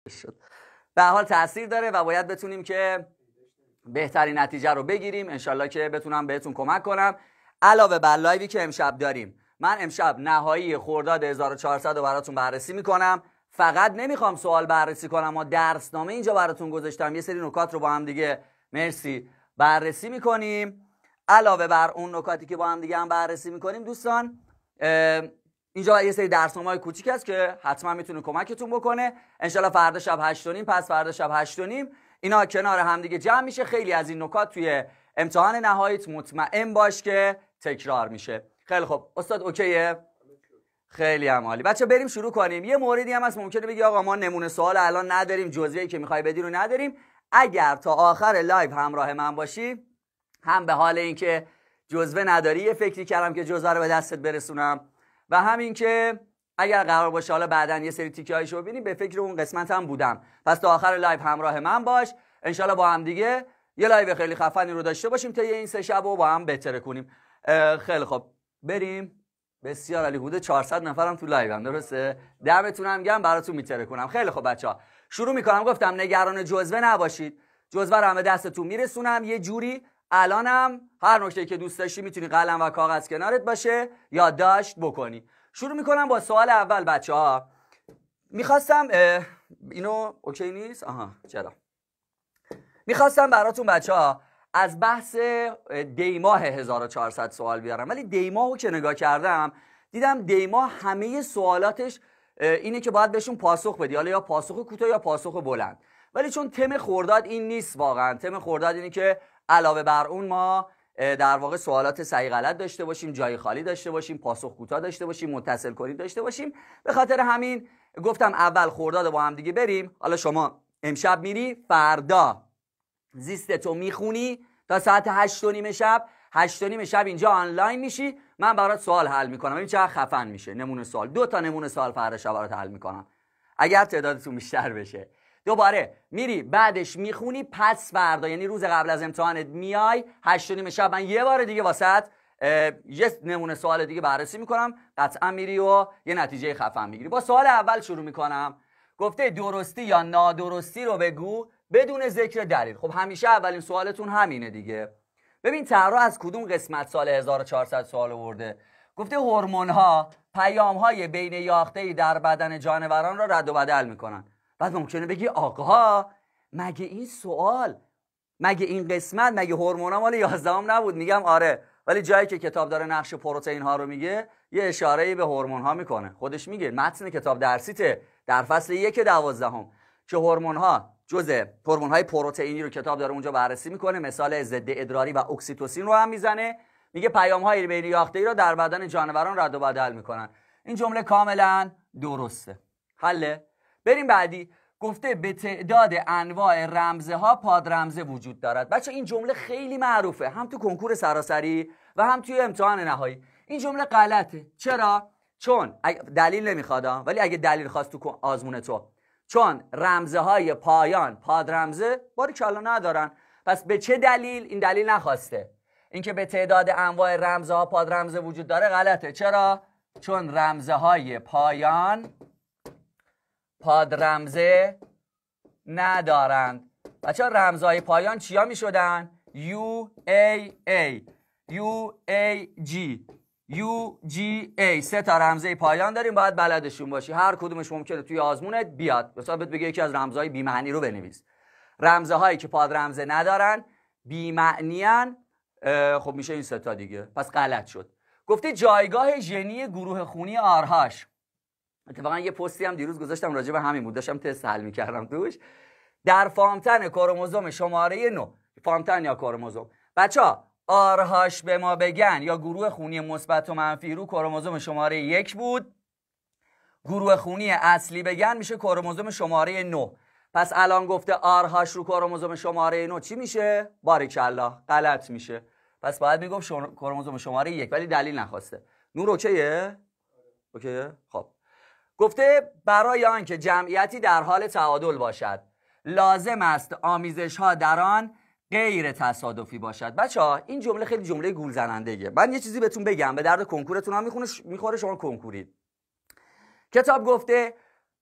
شد. به هر حال تاثیر داره و باید بتونیم که بهترین نتیجه رو بگیریم. انشالله که بتونم بهتون کمک کنم. علاوه بر لایوی که امشب داریم، من امشب نهایی خرداد 1400 رو براتون بررسی میکنم. فقط نمیخوام سوال بررسی کنم، ما درسنامه اینجا براتون گذاشتم، یه سری نکات رو با هم دیگه مرسی بررسی میکنیم. علاوه بر اون نکاتی که با هم دیگه هم بررسی میکنیم دوستان، اینجا یه سری درسنامه‌های کوچیک هست که حتما میتونه کمکتون بکنه. انشالله فردا شب 8:30، پس فردا شب 8:30 اینا کنار هم دیگه جمع میشه. خیلی از این نکات توی امتحان نهاییت مطمئن باش که تکرار میشه. خیلی خب استاد اوکیه؟ خیلی هم عالی. بچه بریم شروع کنیم. یه موردی هم هست ممکنه بگی آقا ما نمونه سوال الان نداریم، جزوه‌ای که میخوای بدی رو نداریم. اگر تا آخر لایو همراه من باشی، هم به حال اینکه جزوه نداری یه فکری کردم که جزوه رو به دستت برسونم، و همین که اگر قرار باشه حالا بعداً یه سری تیکه‌هایشو ببینی، به فکر اون قسمت هم بودم. پس تا آخر لایو همراه من باش. انشالله با هم دیگه یه لایو خیلی خفنی رو داشته باشیم تا این 3 شب رو با هم بهتر کنیم. خیلی خب بریم. بسیار عالی. حدود 400 نفرم تو لایو هم، درسته؟ دمتونم گرم، براتون میتره کنم. خیلی خب بچه‌ها شروع میکنم. گفتم نگران جزوه نباشید، جزوه رو هم به دستتون میرسونم یه جوری. الانم هر نکته‌ای که دوست داشتی میتونی قلم و کاغذ کنارت باشه یادداشت بکنی. شروع میکنم با سوال اول بچه‌ها. میخواستم اینو اوکی نیست؟ آها چرا؟ میخواستم براتون بچه‌ها از بحث دیماه 1400 سوال بیارم، ولی دیماهو که نگاه کردم دیدم دیماه همه سوالاتش اینه که باید بهشون پاسخ بدی، حالا یا پاسخ کوتاه یا پاسخ بلند. ولی چون تم خرداد این نیست، واقعا تم خرداد اینه که علاوه بر اون ما در واقع سوالات صحیح غلط داشته باشیم، جای خالی داشته باشیم، پاسخ کوتاه داشته باشیم، متصل کنید داشته باشیم. به خاطر همین گفتم اول خرداد با هم دیگه بریم. حالا شما امشب میری، فردا زیستتو میخونی تا ساعت 8:30 شب. 8:30 شب اینجا آنلاین میشی، من برات سوال حل میکنم. ببین چقدر خفن میشه. نمونه سوال 2 تا نمونه سوال فردا شب برات حل میکنم اگر تعدادتون بیشتر بشه. دوباره میری بعدش میخونی، پس فردا یعنی روز قبل از امتحانت میای 8:30 شب من یه بار دیگه واسط یه نمونه سوال دیگه بررسی میکنم. قطعا میری و یه نتیجه خفن میگیری. با سوال اول شروع میکنم. گفته درستی یا نادرستی رو بگو بدون ذکر دلیل. خب همیشه اولین سوالتون همینه دیگه. ببین طرح از کدوم قسمت سال 1400 سوال آورده؟ گفته هورمون‌ها پیام‌های بین یافته‌ای در بدن جانوران را رد و بدل میکنن. بعد ممکنه بگی آقا مگه این سوال، مگه این قسمت، مگه هورمون‌ها مال 11ام نبود؟ میگم آره، ولی جایی که کتاب داره نقش پروتئین ها رو میگه یه اشاره‌ای به هورمون‌ها میکنه. خودش میگه متن کتاب درسیته در فصل 1 12 که هورمون‌ها جزء هورمون‌های پروتئینی رو کتاب داره اونجا بررسی میکنه. مثال ضد ادراری و اکسیتوسین رو هم میزنه. میگه پیام‌های بین یافته‌ای رو در بدن جانوران رد و بدل میکنن. این جمله کاملا درسته. حله. بریم بعدی. گفته به تعداد انواع رمزه ها پادرمزه وجود دارد. بچه این جمله خیلی معروفه، هم تو کنکور سراسری و هم توی امتحان نهایی. این جمله غلطه. چرا؟ چون دلیل نمیخواد، ولی اگه دلیل خواست تو آزمون تو، چون رمزه های پایان پادرمزه باریکلا ندارن. پس به چه دلیل این دلیل نخواسته؟ اینکه به تعداد انواع رمزه ها پادرمزه وجود داره غلطه. چرا؟ چون رمزه های پایان پادرمزه ندارند. بچه ها رمزهای پایان چیا می شدن؟ U A A U A G U G A. 3 تا رمزه پایان داریم، باید بلدشون باشی. هر کدومش ممکنه توی آزمونت بیاد. مثلا بهت بگه یکی از رمزهای بی معنی رو بنویس. رمزه هایی که پادرمزه ندارن، بی معنیان، خب میشه این 3 تا دیگه. پس غلط شد. گفته جایگاه ژنی گروه خونی آرهاش. اتفاقا یه پستی هم دیروز گذاشتم راجع به همین بود، داشتم تست حل می‌کردم توش. در فامتن کروموزوم شماره 9، فامتن یا کروموزوم، بچه‌ها آرهاش به ما بگن یا گروه خونی مثبت و منفی رو کروموزوم شماره 1 بود. گروه خونی اصلی بگن میشه کروموزوم شماره 9. پس الان گفته آرهاش رو کروموزوم شماره 9 چی میشه؟ باریکالله غلط میشه. پس باید میگم کروموزوم شماره 1، ولی دلیل نخواسته. نور اوکیه؟ اوکیه؟ خب گفته برای آنکه جمعیتی در حال تعادل باشد لازم است آمیزش ها در آن غیر تصادفی باشد. بچه‌ها این جمله خیلی جمله گول زننده‌ایه. من یه چیزی بهتون بگم، به درد کنکورتون هم میخوره، شما کنکورید. کتاب گفته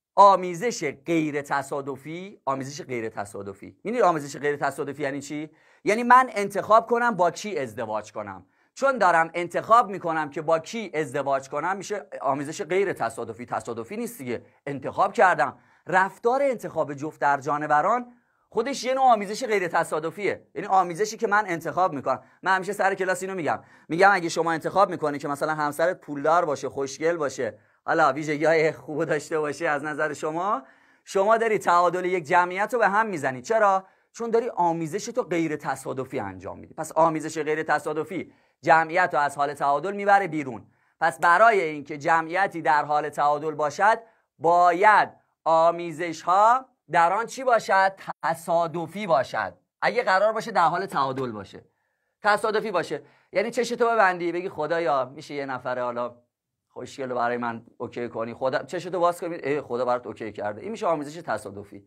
آمیزش غیر تصادفی. آمیزش غیر تصادفی، می‌دونید آمیزش غیر تصادفی یعنی چی؟ یعنی من انتخاب کنم با کی ازدواج کنم. چون دارم انتخاب میکنم که با کی ازدواج کنم، میشه آمیزش غیر تصادفی. تصادفی نیست دیگه، انتخاب کردم. رفتار انتخاب جفت در جانوران خودش یه نوع آمیزش غیر تصادفیه، یعنی آمیزشی که من انتخاب میکنم. من همیشه سر کلاس اینو میگم اگه شما انتخاب میکنی که مثلا همسرت پولدار باشه، خوشگل باشه، حالا ویژگی‌های خوب داشته باشه از نظر شما داری تعادل یک جمعیت رو به هم میزنی. چرا؟ چون داری آمیزش تو غیر تصادفی انجام میدی. پس آمیزش غیر تصادفی جمعیت رو از حال تعادل میبره بیرون. پس برای اینکه جمعیتی در حال تعادل باشد، باید آمیزش ها در آن چی باشد؟ تصادفی باشد. اگه قرار باشه در حال تعادل باشه، تصادفی باشه. یعنی چشتو ببندی بگی خدایا میشه یه نفره حالا خوشگل برای من اوکی کنی، خدا چشتو باز کنی خدا برات اوکی کرده. این میشه آمیزش تصادفی.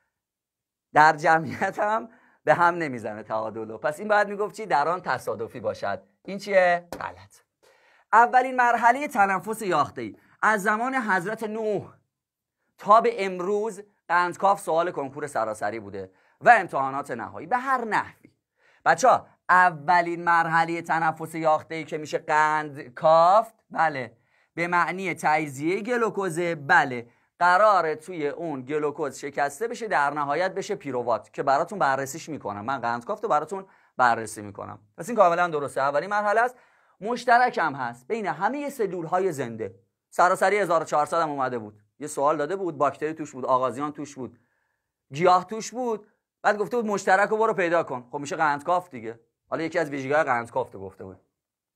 در جمعیت هم به هم نمیزنه تعادلو. پس این باید میگفت چی؟ در آن تصادفی باشد. این چیه؟ غلط. اولین مرحله تنفس یافته‌ای از زمان حضرت نوح تا به امروز قندکاف سوال کنکور سراسری بوده و امتحانات نهایی به هر نحوی. بچه‌ها اولین مرحله تنفس یافته‌ای که میشه قندکاف، بله، به معنی تجزیه گلوکوزه. بله، قراره توی اون گلوکوز شکسته بشه، در نهایت بشه پیروات که براتون بررسیش میکنم. من قندکاف رو براتون بررسی میکنم. پس این کاملا درسته. اولین مرحله است. مشترک هم هست بین همه سلول های زنده. سراسری 1400 هم اومده بود، یه سوال داده بود، باکتری توش بود، آغازیان توش بود، گیاه توش بود، بعد گفته بود مشترک رو برو پیدا کن. خب میشه قندکاف دیگه. حالا یکی از ویژگی‌های قندکاف رو گفته بود.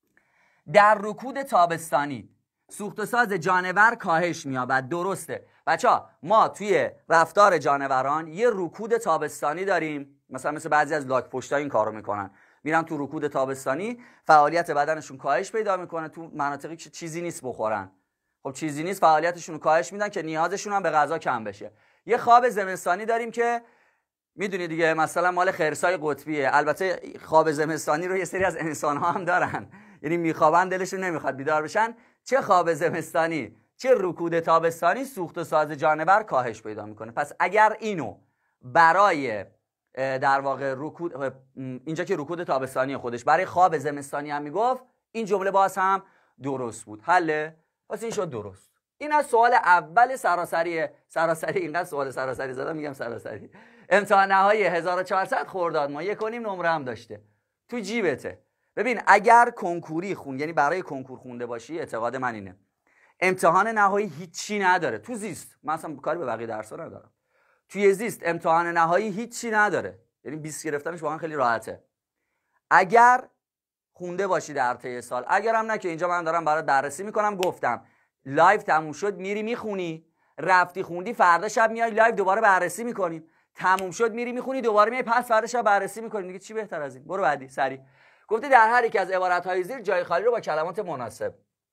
در رکود تابستانی سوخت و ساز جانور کاهش می‌یابد. درسته بچه‌ها، ما توی رفتار جانوران یه رکود تابستانی داریم. مثلا مثل بعضی از لاک پشتا این کارو میکنن، میرن تو رکود تابستانی، فعالیت بدنشون کاهش پیدا میکنه تو مناطقی که چیزی نیست بخورن. خب چیزی نیست، فعالیتشون رو کاهش میدن که نیازشون هم به غذا کم بشه. یه خواب زمستانی داریم که میدونی دیگه، مثلا مال خرسای قطبیه. البته خواب زمستانی رو یه سری از انسان‌ها هم دارن، یعنی میخوابن دلشون نمیخواد بیدار بشن. چه خواب زمستانی چه رکود تابستانی سوخت و ساز جانور کاهش پیدا میکنه. پس اگر اینو برای در واقع رکود، اینجا که رکود تابستانی خودش برای خواب زمستانی هم میگفت، این جمله باز هم درست بود. حله؟ پس این شد درست. این از سوال اول سراسری اینقدر سوال سراسری زدم میگم سراسری. امتحان نهایی 1400 خرداد ماه 1.5 نمره هم داشته، تو جیبته. ببین اگر کنکوری یعنی برای کنکور خونده باشی، اعتقاد من اینه امتحان نهایی هیچی نداره. تو زیست، من اصلا کاری به بقیه درس‌ها ندارم، توی زیست امتحان نهایی هیچی نداره، یعنی 20 گرفتنش واقعا خیلی راحته اگر خونده باشی در طی سال. اگرم نه که اینجا من دارم برات بررسی میکنم. گفتم لایو تموم شد میری میخونی، رفتی خوندی، فردا شب میای لایو دوباره بررسی میکنیم، تموم شد میری میخونی، دوباره میای پس فردا شب بررسی میکنیم دیگه. چی بهتر از این؟ برو بعدی سری. گفته در هر یک از عبارت‌های زیر جای خالی رو با کلمات مناسب.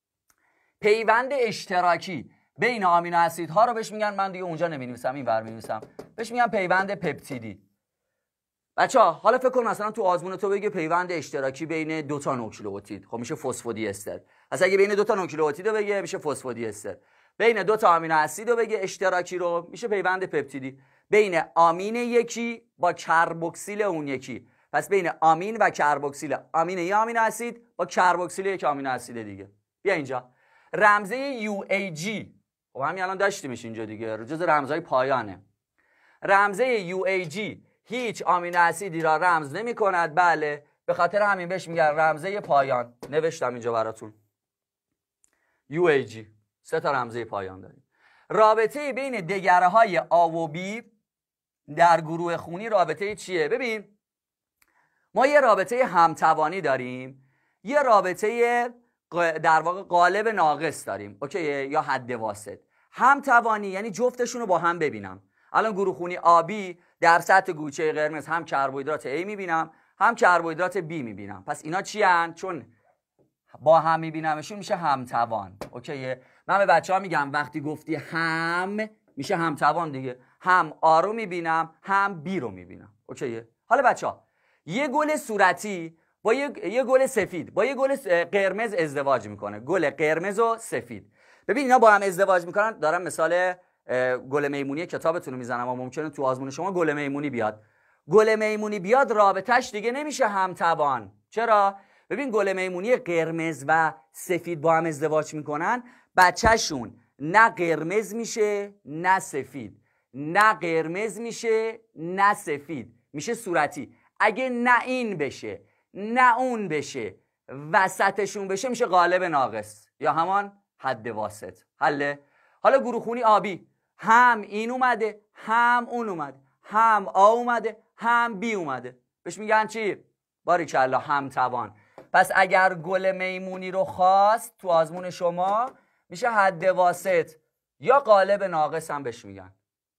پیوند اشتراکی بین آمینو اسیدها رو بهش میگن، من دیگه اونجا نمی‌نویسم اینور می‌نویسم، بهش میگن پیوند پپتیدی. بچه‌ها حالا فکر کن مثلا تو آزمون تو بگه پیوند اشتراکی بین دو تا نوکلئوتید، خب میشه فسفودی استر. پس اگه بین دو تا نوکلئوتید رو بگه میشه فسفودی استر. بین دو تا آمینو اسید رو بگه اشتراکی رو میشه پیوند پپتیدی. بین آمین یکی با کربوکسیل اون یکی، پس بین آمین و کربوکسیل، آمین یا آمینو اسید با کربوکسیل یک آمینو اسید دیگه. بیا اینجا رمزه UAG، خب همین الان داشتیمش اینجا دیگه، جز رمزهای پایانه. رمزه UAG هیچ آمینو اسیدی را رمز نمی کند. بله، به خاطر همین بهش میگن رمزه پایان. نوشتم اینجا براتون UAG. 3 تا رمزه پایان داریم. رابطه بین دگره های A و B در گروه خونی رابطه چیه؟ ببین ما یه رابطه همتوانی داریم، یه رابطه در واقع قالب ناقص داریم، اوکیه، یا حد واسط. همتوانی یعنی جفتشون رو با هم ببینم. الان گروه خونی آبی در سطح گوشه قرمز هم کربوهیدرات A میبینم هم کربوهیدرات B میبینم. پس اینا چی هن؟ چون با هم میبینمشون میشه همتوان. اوکیه، من به بچه‌ها میگم وقتی گفتی هم میشه همتوان دیگه، هم A رو میبینم هم B رو میبینم. اوکیه. حالا بچه‌ها یه گل صورتی با یه گل سفید با یه گل قرمز ازدواج میکنه. گل قرمز و سفید، ببین اینا با هم ازدواج میکنن. دارم مثال گل میمونی کتابتون رو میزنم و ممکنه تو آزمون شما گل میمونی بیاد. گل میمونی بیاد رابطش دیگه نمیشه همتوان. چرا؟ ببین گل میمونی قرمز و سفید با هم ازدواج میکنن، بچهشون نه قرمز میشه نه سفید، نه قرمز میشه نه سفید، میشه صورتی. اگه نه این بشه نه اون بشه وسطشون بشه میشه قالب ناقص یا همان حد واسط. حله؟ حالا گروهخونی آبی هم این اومده هم اون اومده، هم آ اومده هم بی اومده، بهش میگن چی؟ باریکلا همتوان. پس اگر گل میمونی رو خواست تو آزمون شما میشه حد واسط یا قالب ناقص هم بهش میگن.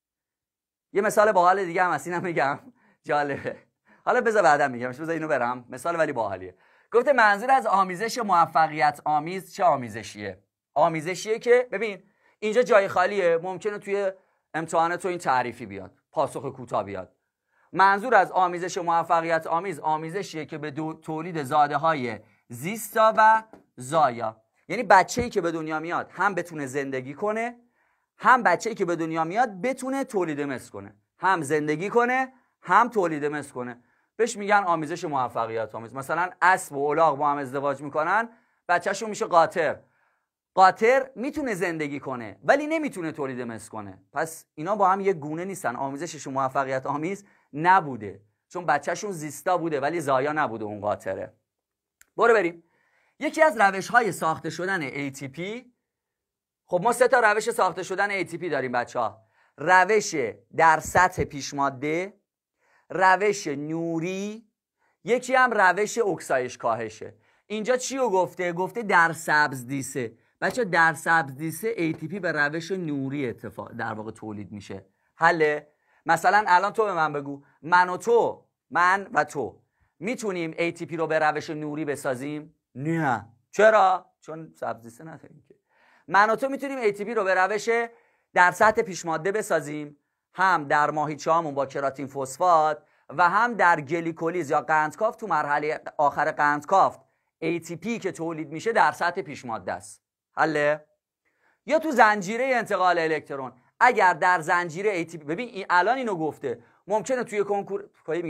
یه مثال باحال دیگه هم از اینم میگم، جالبه. حالا بذار بعدم میگم، بذار اینو برم مثال ولی باحالیه. گفته منظور از آمیزش موفقیت آمیز چه آمیزشیه؟ آمیزشیه که ببین اینجا جای خالیه، ممکنه توی امتحان تو این تعریفی بیاد، پاسخ کوتاه بیاد. منظور از آمیزش موفقیت آمیز آمیزشیه که به تولید زاده های زیستا و زایا، یعنی بچه‌ای که به دنیا میاد هم بتونه زندگی کنه، هم بچه‌ای که به دنیا میاد بتونه تولید مثل کنه، هم زندگی کنه هم تولید مثل کنه. بهش میگن آمیزش موفقیت آمیز. مثلا اسب و الاغ با هم ازدواج میکنن، بچه‌شون میشه قاطر. قاطر میتونه زندگی کنه ولی نمیتونه تولید مثل کنه، پس اینا با هم یک گونه نیستن. آمیزششون موفقیت آمیز نبوده چون بچه‌شون زیستا بوده ولی زایا نبوده اون قاطره. برو بریم. یکی از روش‌های ساخته شدن ATP، خب ما 3 تا روش ساخته شدن ATP داریم بچه‌ها. روش در سطح پیشماده، روش نوری، یکی هم روش اکسایش کاهشه. اینجا چی رو گفته؟ گفته در سبز دیسه. بچه در سبز دیسه ATP به روش نوری در واقع تولید میشه. حله؟ مثلا الان تو به من بگو من و تو، من و تو میتونیم ATP رو به روش نوری بسازیم؟ نه. چرا؟ چون سبز دیسه نداریم که. من و تو میتونیم ATP رو به روش در سطح پیشماده بسازیم، هم در ماهیچه‌هامون با کراتین فسفات و هم در گلیکولیز یا قندکافت تو مرحله آخر قندکافت ATP که تولید میشه در سطح پیشماده است. حله؟ یا تو زنجیره انتقال الکترون، اگر در زنجیره ATP، ببین الان اینو گفته، ممکنه توی کنکور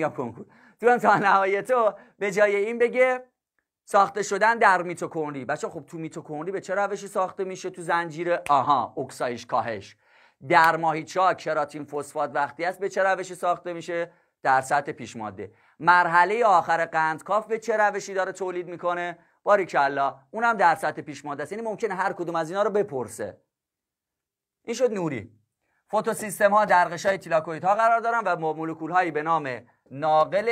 تو امتحان نهایی تو به جای این بگه ساخته شدن در میتوکندری. بچه خب تو میتوکندری به چه روشی ساخته میشه تو زنجیره؟ اکسایش کاهش. در ماهیچه‌ها کراتین فسفات وقتی است به چه روشی ساخته میشه؟ در سطح پیشماده. مرحله آخر قندکاف به چه روشی داره تولید میکنه؟ باریکلا، اونم در سطح پیشماده است. یعنی ممکنه هر کدوم از اینا رو بپرسه. این شد نوری. فوتوسیستم ها در غشای تیلاکوئید ها قرار دارن و با مولکول هایی به نام ناقل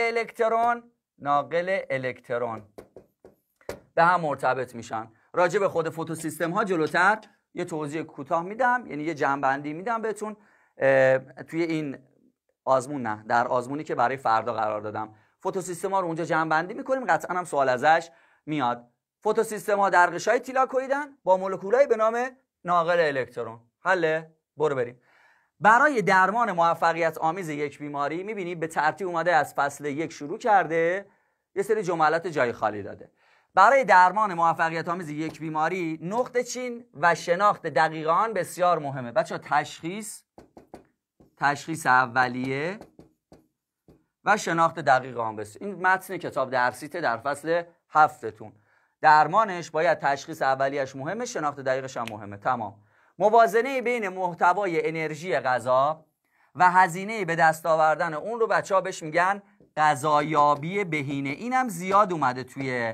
الکترون به هم مرتبط میشن. راجع به خود فوتوسیستم ها جلوتر یه توضیح کوتاه میدم، یعنی یه جمع‌بندی میدم بهتون توی این آزمون، نه در آزمونی که برای فردا قرار دادم. فوتوسیستم ها رو اونجا جمع‌بندی میکنیم، قطعا هم سوال ازش میاد. فوتوسیستم ها در غشای تیلاکوئیدن با مولکولای به نام ناقل الکترون. حله؟ برو بریم. برای درمان موفقیت آمیز یک بیماری میبینی به ترتیب اومده از فصل 1 شروع کرده، یه سری جملات جای خالی داده. برای درمان موفقیت آمیز یک بیماری نقطه چین و شناخت دقیق آن بسیار مهمه. بچه‌ها تشخیص اولیه و شناخت دقیق آن بسیار، این متن کتاب درسیته در فصل 7تون. درمانش باید تشخیص اولیش مهمه، شناخت دقیقش هم مهمه. تمام. موازنه بین محتوای انرژی غذا و هزینه به دست آوردن اون رو بچه‌ها بهش میگن غذایابی بهینه. اینم زیاد اومده توی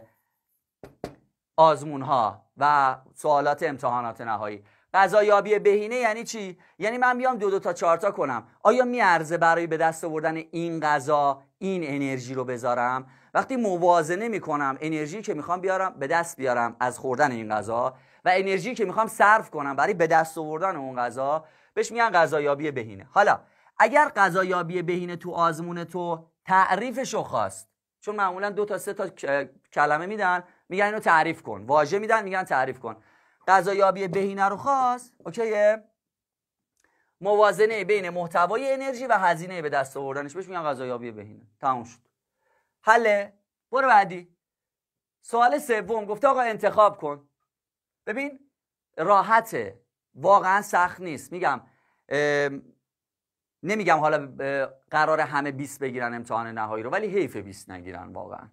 آزمون ها و سوالات امتحانات نهایی. غذایابی بهینه یعنی چی؟ یعنی من بیام 2 تا 4 تا کنم، آیا میارزه برای به دست آوردن این غذا این انرژی رو بذارم؟ وقتی موازنه میکنم انرژی که میخوام بیارم به دست بیارم از خوردن این غذا و انرژی که میخوام صرف کنم برای به دست آوردن اون غذا، بهش میگن غذایابی بهینه. حالا اگر غذایابی بهینه تو آزمون تو تعریفشو خواست، چون معمولا 2 تا 3 تا کلمه میدن میگن اینو تعریف کن، واژه میدن میگن تعریف کن. غذایابی بهینه رو خواست، اوکیه؟ موازنه بین محتوای انرژی و هزینه به دست آوردنش، بهش میگن غذایابی بهینه. تموم شد. حله؟ برو بعدی. سوال سوم گفته آقا انتخاب کن. ببین راحته، واقعا سخت نیست. میگم نمیگم حالا قرار همه 20 بگیرن امتحان نهایی رو، ولی حیف 20 نگیرن واقعا.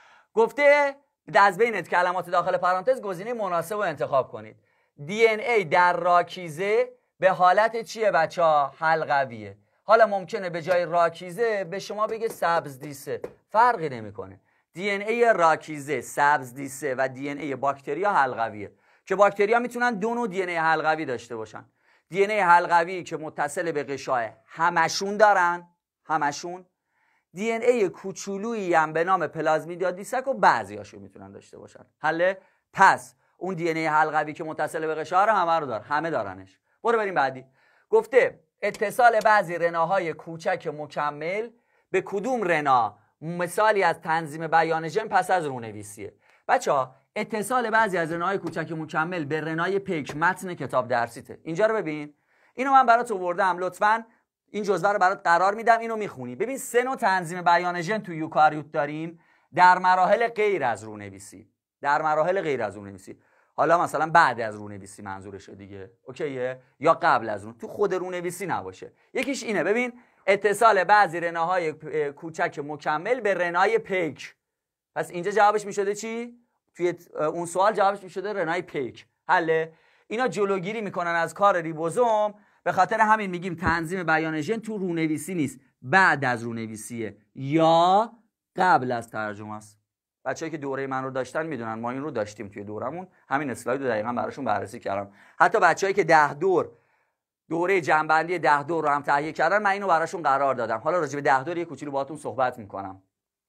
گفته از بین کلمات داخل پرانتز گزینه مناسب رو انتخاب کنید. دی ان ای در راکیزه به حالت چیه بچه‌ها؟ حلقویه. حالا ممکنه به جای راکیزه به شما بگه سبز دیسه، فرقی نمیکنه. دی ان ای راکیزه، سبز دیسه و دی ان ای باکتریا حلقویه، که باکتریا میتونن دو نوع دی ان ای حلقوی داشته باشن. دی ان ای حلقوی که متصل به غشای همشون دارن، همشون. دی ان ای کوچولویی هم به نام پلازمیدیا دیسک و بعضیاشو میتونن داشته باشن. حله؟ پس اون دی ان ای حلقوی که متصل به غشا رو همه رو داره، همه دارنش. برو بریم بعدی. گفته اتصال بعضی رناهای کوچک مکمل به کدوم رنا مثالی از تنظیم بیان ژن پس از رونویسیه. بچه‌ها اتصال بعضی از رناهای کوچک مکمل به رنای پیک متن کتاب درسیته. اینجا رو ببین، اینو من برات آوردم، لطفاً این جزوه رو برات قرار میدم، اینو میخونی. ببین 3 نوع تنظیم بیان ژن تو یوکاریوت داریم در مراحل غیر از رونویسی. در مراحل غیر از رونویسی. حالا مثلا بعد از رونویسی منظورشه دیگه، اوکیه؟ یا قبل از اون، تو خود رونویسی نباشه. یکیش اینه، ببین اتصال بعضی رناهای کوچک مکمل به رنای پیک. پس اینجا جوابش میشده چی؟ توی اون سوال جوابش میشده رنای پیک. حله؟ اینا جلوگیری میکنن از کار ریبوزوم، به خاطر همین میگیم تنظیم بیان ژن تو رونویسی نیست، بعد از رونویسیه یا قبل از ترجمه است. بچه‌ای که دوره من رو داشتن میدونن ما این رو داشتیم توی دورمون، همین اسلاید رو دقیقاً براشون بررسی کردم. حتی بچه‌ای که 10 دور دوره جنبندی 10 دور رو هم تهیه کردن، من اینو براشون قرار دادم. حالا راجع به 10 دور یه کوچولو باهاتون صحبت میکنم.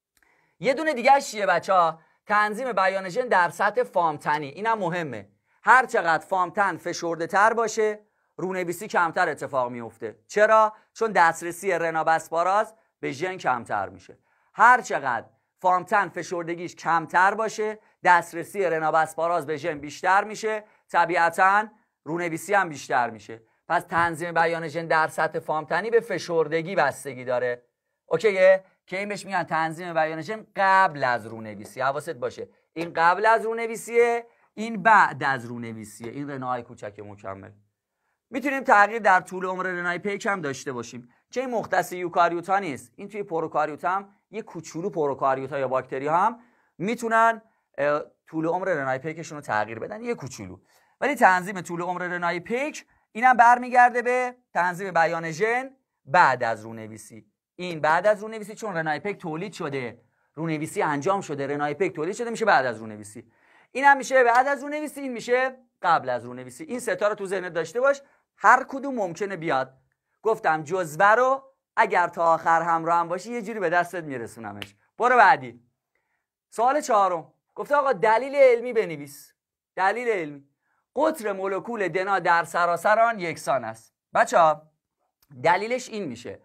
یه دونه دیگه چیه بچه‌ها؟ تنظیم بیان ژن در سطح فامتنی. اینم مهمه. هر چقدر فامتن فشرده تر باشه، رونویسی کمتر اتفاق میفته. چرا؟ چون دسترسی رنابسپاراز به ژن کمتر میشه. هر چقدر فامتن فشردگیش کمتر باشه، دسترسی رنابسپاراز به ژن بیشتر میشه، طبیعتاً رونویسی هم بیشتر میشه. پس تنظیم بیان ژن در سطح فامتنی به فشردگی بستگی داره. اوکیه؟ که این بهش میگن تنظیم بیان ژن قبل از رونویسی. حواست باشه این قبل از رونویسیه، این بعد از رونویسیه. این رناهای کوچک مکمل. میتونیم تغییر در طول عمر رنای پیک هم داشته باشیم که این مختص یوکاریوت ها نیست. این توی پروکاریوت هم یه کوچولو پروکاریوت ها یا باکتری ها هم میتونن طول عمر رنای پیکشون رو تغییر بدن، یه کوچولو. ولی تنظیم طول عمر رنای پیک اینم برمیگرده به تنظیم بیان ژن بعد از رونویسی. این بعد از رونویسی، چون رنای پیک تولید شده، رونویسی انجام شده، رنای پیک تولید شده، میشه بعد از رونویسی. این هم میشه بعد از رونویسی، این میشه قبل از رونویسی. این سه تا رو تو ذهنت داشته باش، هر کدوم ممکنه بیاد. گفتم جزوه رو اگر تا آخر همراه هم باشی یه جوری به دستت میرسونمش. برو بعدی. سوال 4. گفته آقا دلیل علمی بنویس. دلیل علمی. قطر مولکول دنا در سراسر آن یکسان است. بچه‌ها دلیلش این میشه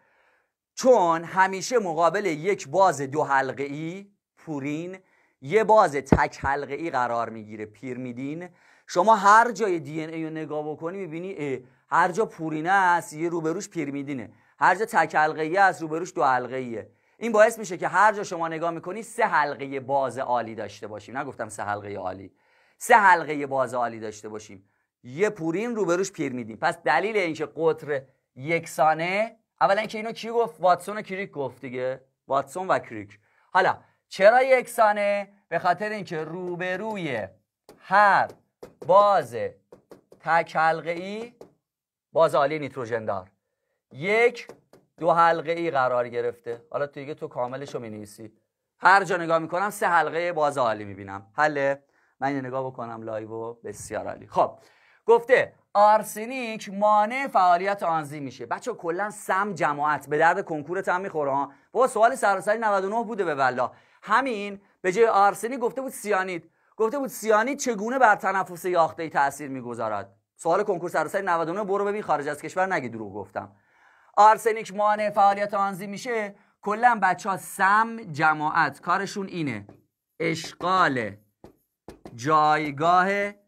چون همیشه مقابل یک باز 2 حلقه‌ای پورین یه باز تک حلقه‌ای قرار میگیره پیرمیدین. شما هر جای دی ان ای رو نگاه بکنی میبینی هر جا پورینه است یه روبروش پیرمیدینه، هر جا تک حلقه‌ای است روبروش 2 حلقه‌ایه. این باعث میشه که هر جا شما نگاه میکنی 3 حلقه باز عالی داشته باشیم. نگفتم 3 حلقه عالی، 3 حلقه باز عالی داشته باشیم، یه پورین روبروش پیرمیدین. پس دلیل اینکه قطر یکسانه، اولا اینکه اینو کی گفت؟ واتسون و کریک گفت دیگه، واتسون و کریک. حالا چرا یکسانه؟ به خاطر اینکه روبروی هر باز تک حلقه‌ای، باز عالی نیتروژن دار، 1 2 حلقه‌ای قرار گرفته. حالا تو دیگه تو کاملش رو می‌نویسی. هر جا نگاه میکنم 3 حلقه باز عالی میبینم. حله؟ من اینو نگاه بکنم لایو و بسیار عالی. خب گفته آرسنیک مانع فعالیت آنزیم میشه. بچه کلا سم جماعت به درد کنکورت هم میخوره ها. بابا سوال سراسری 99 بوده به والله. همین به جای آرسنیک گفته بود سیانید. گفته بود سیانید چگونه بر تنفس یافته‌ای تاثیر میگذارد. سوال کنکور سراسری 99، برو ببین خارج از کشور نگی دروغ گفتم. آرسنیک مانع فعالیت آنزیم میشه. کلا بچه‌ها سم جماعت کارشون اینه، اشغال جایگاه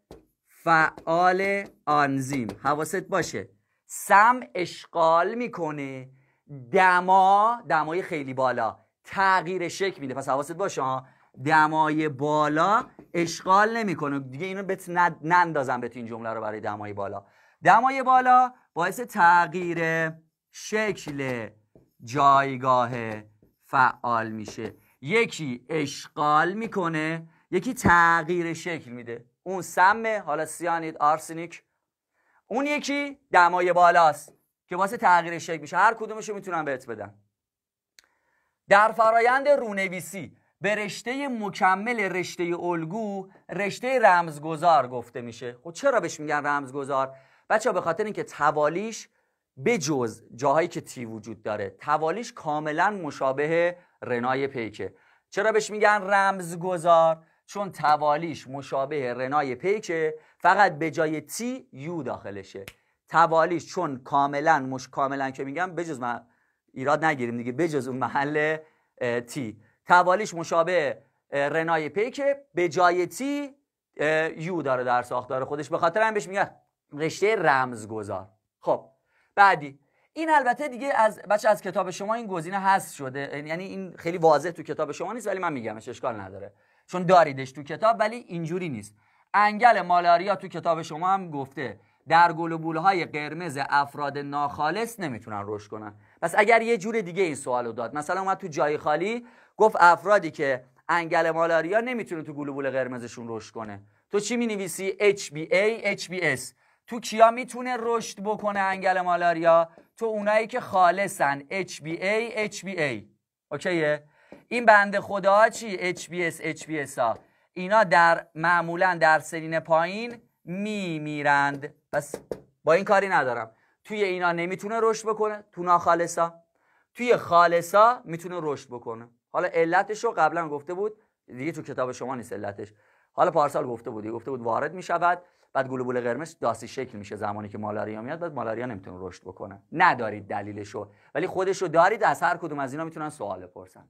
فعال آنزیم. حواست باشه سم اشغال میکنه، دمای خیلی بالا تغییر شکل میده. پس حواست باشه دمای بالا اشغال نمیکنه دیگه. اینو بهت نندازم بهت این جمله رو برای دمای بالا. دمای بالا باعث تغییر شکل جایگاه فعال میشه. یکی اشغال میکنه، یکی تغییر شکل میده. اون سمه، حالا سیانید، آرسنیک. اون یکی دمای بالاست که واسه تغییر شکل میشه. هر کدومشو میتونم بهت بدم. در فرایند رونویسی به رشته مکمل رشته الگو رشته رمزگذار گفته میشه. خب چرا بهش میگن رمزگذار؟ بچه‌ها به خاطر اینکه توالیش بجز جاهایی که تی وجود داره، توالیش کاملا مشابه رنای پیکه. چرا بهش میگن رمزگذار؟ چون توالیش مشابه رنای پیکه، فقط به جای تی یو داخلشه. توالیش چون کاملا که میگم بجز ایراد نگیریم دیگه، بجز اون محل تی، توالیش مشابه رنای پیکه، به جای تی یو داره در ساختار خودش، به خاطر هم بهش میگن رشته رمزگذار. خب بعدی این البته دیگه از کتاب شما این گزینه حذف شده، یعنی این خیلی واضح تو کتاب شما نیست، ولی من میگمش، اشکال نداره چون داریدش تو کتاب، ولی اینجوری نیست. انگل مالاریا تو کتاب شما هم گفته در گلوبول‌های قرمز افراد ناخالص نمیتونن رشد کنن. پس اگر یه جور دیگه این سوالو داد، مثلا اومد تو جای خالی گفت افرادی که انگل مالاریا نمیتونه تو گلوبول قرمزشون رشد کنه، تو چی مینویسی؟ HbA HbS. تو کیا میتونه رشد بکنه انگل مالاریا؟ تو اونایی که خالصن، HbA HbA. اوکیه؟ این بنده خدا چی؟ HbS HbS ها اینا معمولا در سنین پایین میمیرند. پس با این کاری ندارم. توی اینا نمیتونه رشد بکنه، تو ناخالصا. توی خالصا میتونه رشد بکنه. حالا علتش رو قبلا گفته بود دیگه، تو کتاب شما نیست علتش، حالا پارسال گفته بود وارد میشود، بعد گلوبول قرمز داسی شکل میشه زمانی که مالاریا میاد، بعد مالاریا نمیتونه رشد بکنه. ندارید دلیلشو، ولی خودشو دارید. از هر کدوم از اینا میتونن سوال بپرسن.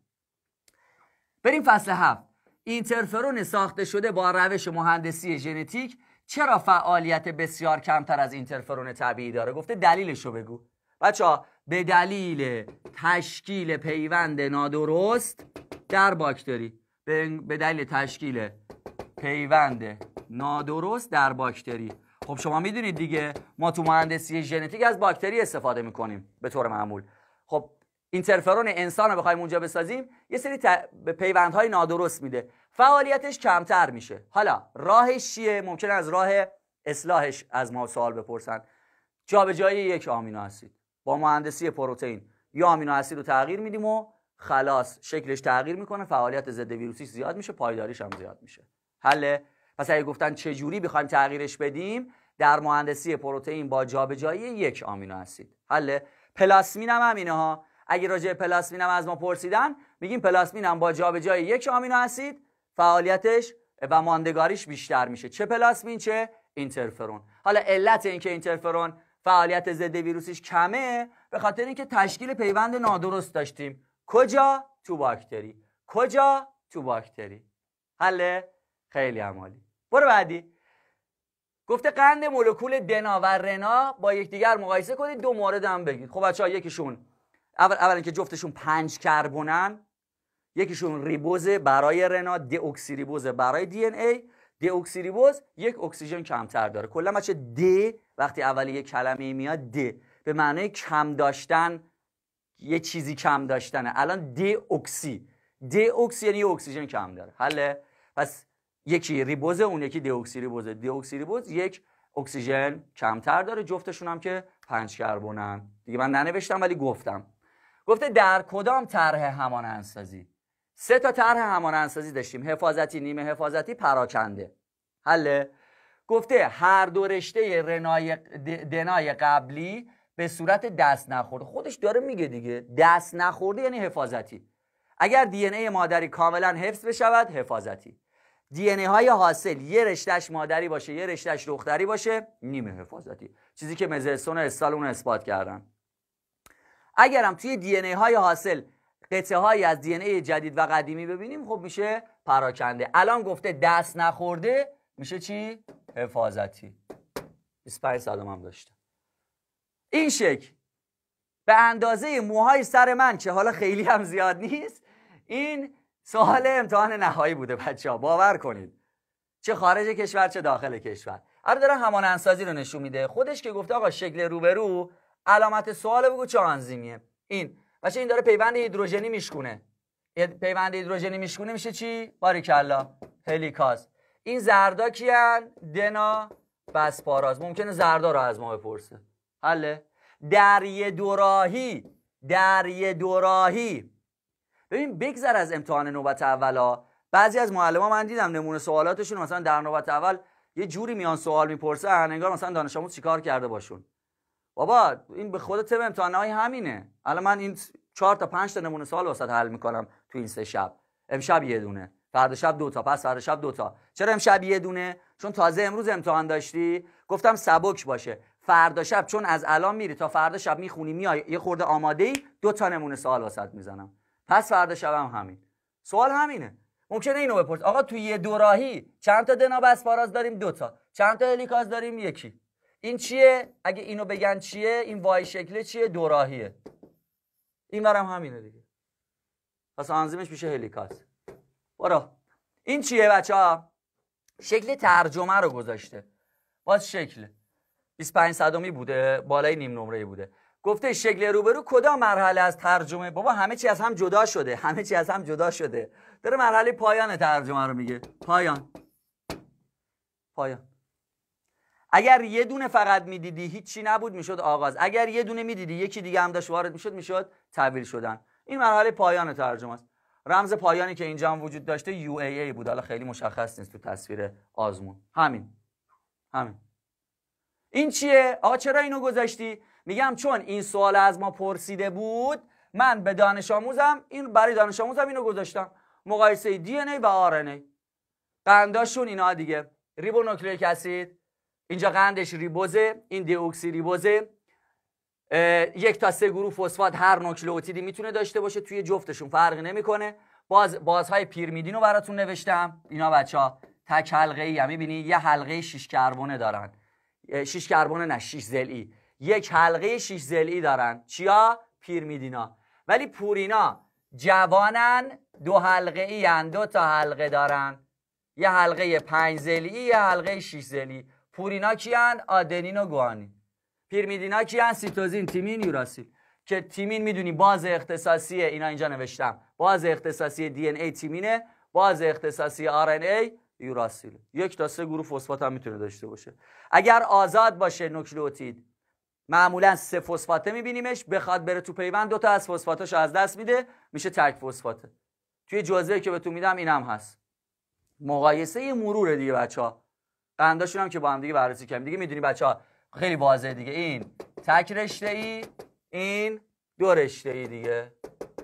بریم فصل 7. اینترفرون ساخته شده با روش مهندسی ژنتیک چرا فعالیت بسیار کمتر از اینترفرون طبیعی داره؟ گفته دلیلشو بگو. بچه‌ها به دلیل تشکیل پیوند نادرست در باکتری، به دلیل تشکیل پیوند نادرست در باکتری. خب شما میدونید دیگه ما تو مهندسی ژنتیک از باکتری استفاده میکنیم به طور معمول. خب اینترفرون انسان رو بخوایم اونجا بسازیم یه سری پیوندهای نادرست میده، فعالیتش کمتر میشه. حالا راهش چیه؟ ممکنه از راه اصلاحش از ما سوال بپرسن. جابجایی یک آمینو اسید. با مهندسی پروتئین یا آمینو اسید رو تغییر میدیم و خلاص شکلش تغییر میکنه، فعالیت ضد ویروسیش زیاد میشه، پایداریش هم زیاد میشه. حله؟ پس اگه گفتن چه جوری بخوایم تغییرش بدیم، در مهندسی پروتئین با جابجایی یک آمینو اسید. حله؟ پلاسمین هم همینه ها. اگه راجع پلاسمین هم از ما پرسیدن، میگیم پلاسمین هم با جابجایی یک آمینو اسید فعالیتش و ماندگاریش بیشتر میشه، چه پلاسمین چه اینترفرون. حالا علت این که اینترفرون فعالیت ضد ویروسیش کمه به خاطر اینکه تشکیل پیوند نادرست داشتیم. کجا؟ تو باکتری. کجا؟ تو باکتری. حله؟ خیلی عالی. برو بعدی. گفته قند مولکول دنا و رنا با یکدیگر مقایسه کنید، دو مورد هم بگید. خب بچه‌ها یکیشون اولا که جفتشون 5 کربنن، یکیشون ریبوز برای رنا، دی اکسی ریبوز برای دی ان ای. دی اکسی ریبوز یک اکسیژن کمتر داره. کلا بچه دی وقتی اول یک کلمه میاد دی به معنای کم داشتن، یه چیزی کم داشتنه. الان دی اکسی یعنی اکسیژن کم داره. حله؟ پس یکی ریبوزه، اون یکی دی اکسی ریبوزه. دی اکسی ریبوز یک اکسیژن کمتر داره، جفتشون هم که 5 کربنن. دیگه من ننوشتم ولی گفتم. گفته در کدام طرح همانندسازی؟ 3 تا طرح همانندسازی داشتیم، حفاظتی، نیمه حفاظتی، پراکنده. حله؟ گفته هر دو رشته دنای قبلی به صورت دست نخورده. خودش داره میگه دیگه، دست نخورده یعنی حفاظتی. اگر دی ان ای مادری کاملا حفظ بشود حفاظتی. دی ان ای های حاصل یه رشتهش مادری باشه یه رشتهش دختری باشه نیمه حفاظتی، چیزی که مزرسون و استالون اثبات کردن. اگرم توی دی ان ای های حاصل قطعه هایی از دی ان ای جدید و قدیمی ببینیم خب میشه پراکنده. الان گفته دست نخورده میشه چی؟ حفاظتی. 25 سالم هم داشته. این شکل به اندازه موهای سر من که حالا خیلی هم زیاد نیست، این سوال امتحان نهایی بوده بچه‌ها، باور کنید، چه خارج کشور چه داخل کشور. آره داره همانندسازی رو نشون میده. خودش که گفته آقا شکل روبرو علامت سوال بگو چه آنزیمیه. این بچه این داره پیوند هیدروژنی میشکونه. پیوند هیدروژنی میشکونه میشه چی؟ باریکلا هلیکاز. این زردا کیان؟ دنا بسپاراز. ممکنه زردا رو از ما بپرسه. حله؟ در یه دوراهی ببین بگذر از امتحان نوبت اولا. بعضی از معلمان من دیدم نمونه سوالاتشون مثلا در نوبت اول یه جوری میان سوال میپرسن انگار مثلا دانش آموز چیکار کرده باشون. بابا این به خود تم امتحانای همینه. الان من این 4 تا 5 تا نمونه سوال واسط حل میکنم تو این 3 شب. امشب یه دونه، فردا شب 2 تا، پس فردا شب 2 تا. چرا امشب یه دونه؟ چون تازه امروز امتحان داشتی، گفتم سبک باشه. فردا شب چون از الان میری تا فردا شب میخونی میای یه خورده آماده‌ای، 2 تا نمونه سوال واسط میزنم. پس فردا شب هم همین. سوال همینه. ممکنه اینو بپرس آقا توی یه دوراهی چند تا دنا بسپاراز داریم؟ 2 تا. چند تا هلیکاز داریم؟ 1. این چیه؟ اگه اینو بگن چیه؟ این وای شکله چیه؟ دوراهیه. این برم همینه دیگه. پس آنزیمش میشه هلیکاز. برو. این چیه بچه‌ها؟ شکل ترجمه رو گذاشته. باز شکل 25 صدمی بوده، بالای نیم نمره‌ای بوده. گفته شکل روبرو کدام مرحله از ترجمه؟ بابا همه چی از هم جدا شده. داره مرحله پایان ترجمه رو میگه. پایان. اگر یه دونه فقط میدیدی هیچی نبود میشد آغاز. اگر یه دونه میدیدی یکی دیگه هم داشت وارد میشد تبدیل شدن. این مرحله پایان ترجمه است. رمز پایانی که اینجا هم وجود داشته UAA بود. حالا خیلی مشخص نیست تو تصویر آزمون. همین. این چیه؟ آقا چرا اینو گذاشتی؟ میگم چون این سوال از ما پرسیده بود، من به دانش آموزم برای دانش آموزم اینو گذاشتم. مقایسه DNA و RNA. قنداشون اینا دیگه. ریبونوکلیک اسید، اینجا قندش ریبوزه، این دیوکسی ریبوزه. 1 تا 3 گروه فسفات هر نوکلئوتیدی میتونه داشته باشه، توی جفتشون فرقی نمیکنه. بازهای پیرمیدین رو براتون نوشتم. اینا بچه‌ها تک حلقه‌ای هم می‌بینی یه حلقه 6 کربونه دارن. 6 کربونه نه 6 ضلعی. یک حلقه 6 ضلعی دارن. چیا؟ پیرمیدینا. ولی پورینا جوانن، 2 حلقه‌ای ان، 2 تا حلقه دارن. یه حلقه 5 ضلعی، یه حلقه 6 ضلعی. پورینا کیان؟ آدنین و گوانین. پیرمیدینا کیان؟ سیتوزین، تیمین، یوراسیل. که تیمین میدونی باز اختصاصی اینا اینجا نوشتم. باز اختصاصی DNA تیمینه، باز اختصاصی RNA یوراسیل. 1 تا 3 گروه فسفات هم میتونه داشته باشه. اگر آزاد باشه نوکلئوتید معمولا 3 فسفاته میبینیمش، بخواد بره تو پیوند 2 تا از فسفاتاشو از دست میده، میشه تک فسفاته. توی جزوه‌ای که بهتون میدم اینم هست. مقایسه مروره دیگه بچه‌ها. قنداشون هم که با هم دیگه بررسی کردیم دیگه. میدونی بچه‌ها خیلی واضحه دیگه. این تک رشته‌ای، این 2 رشته‌ای دیگه.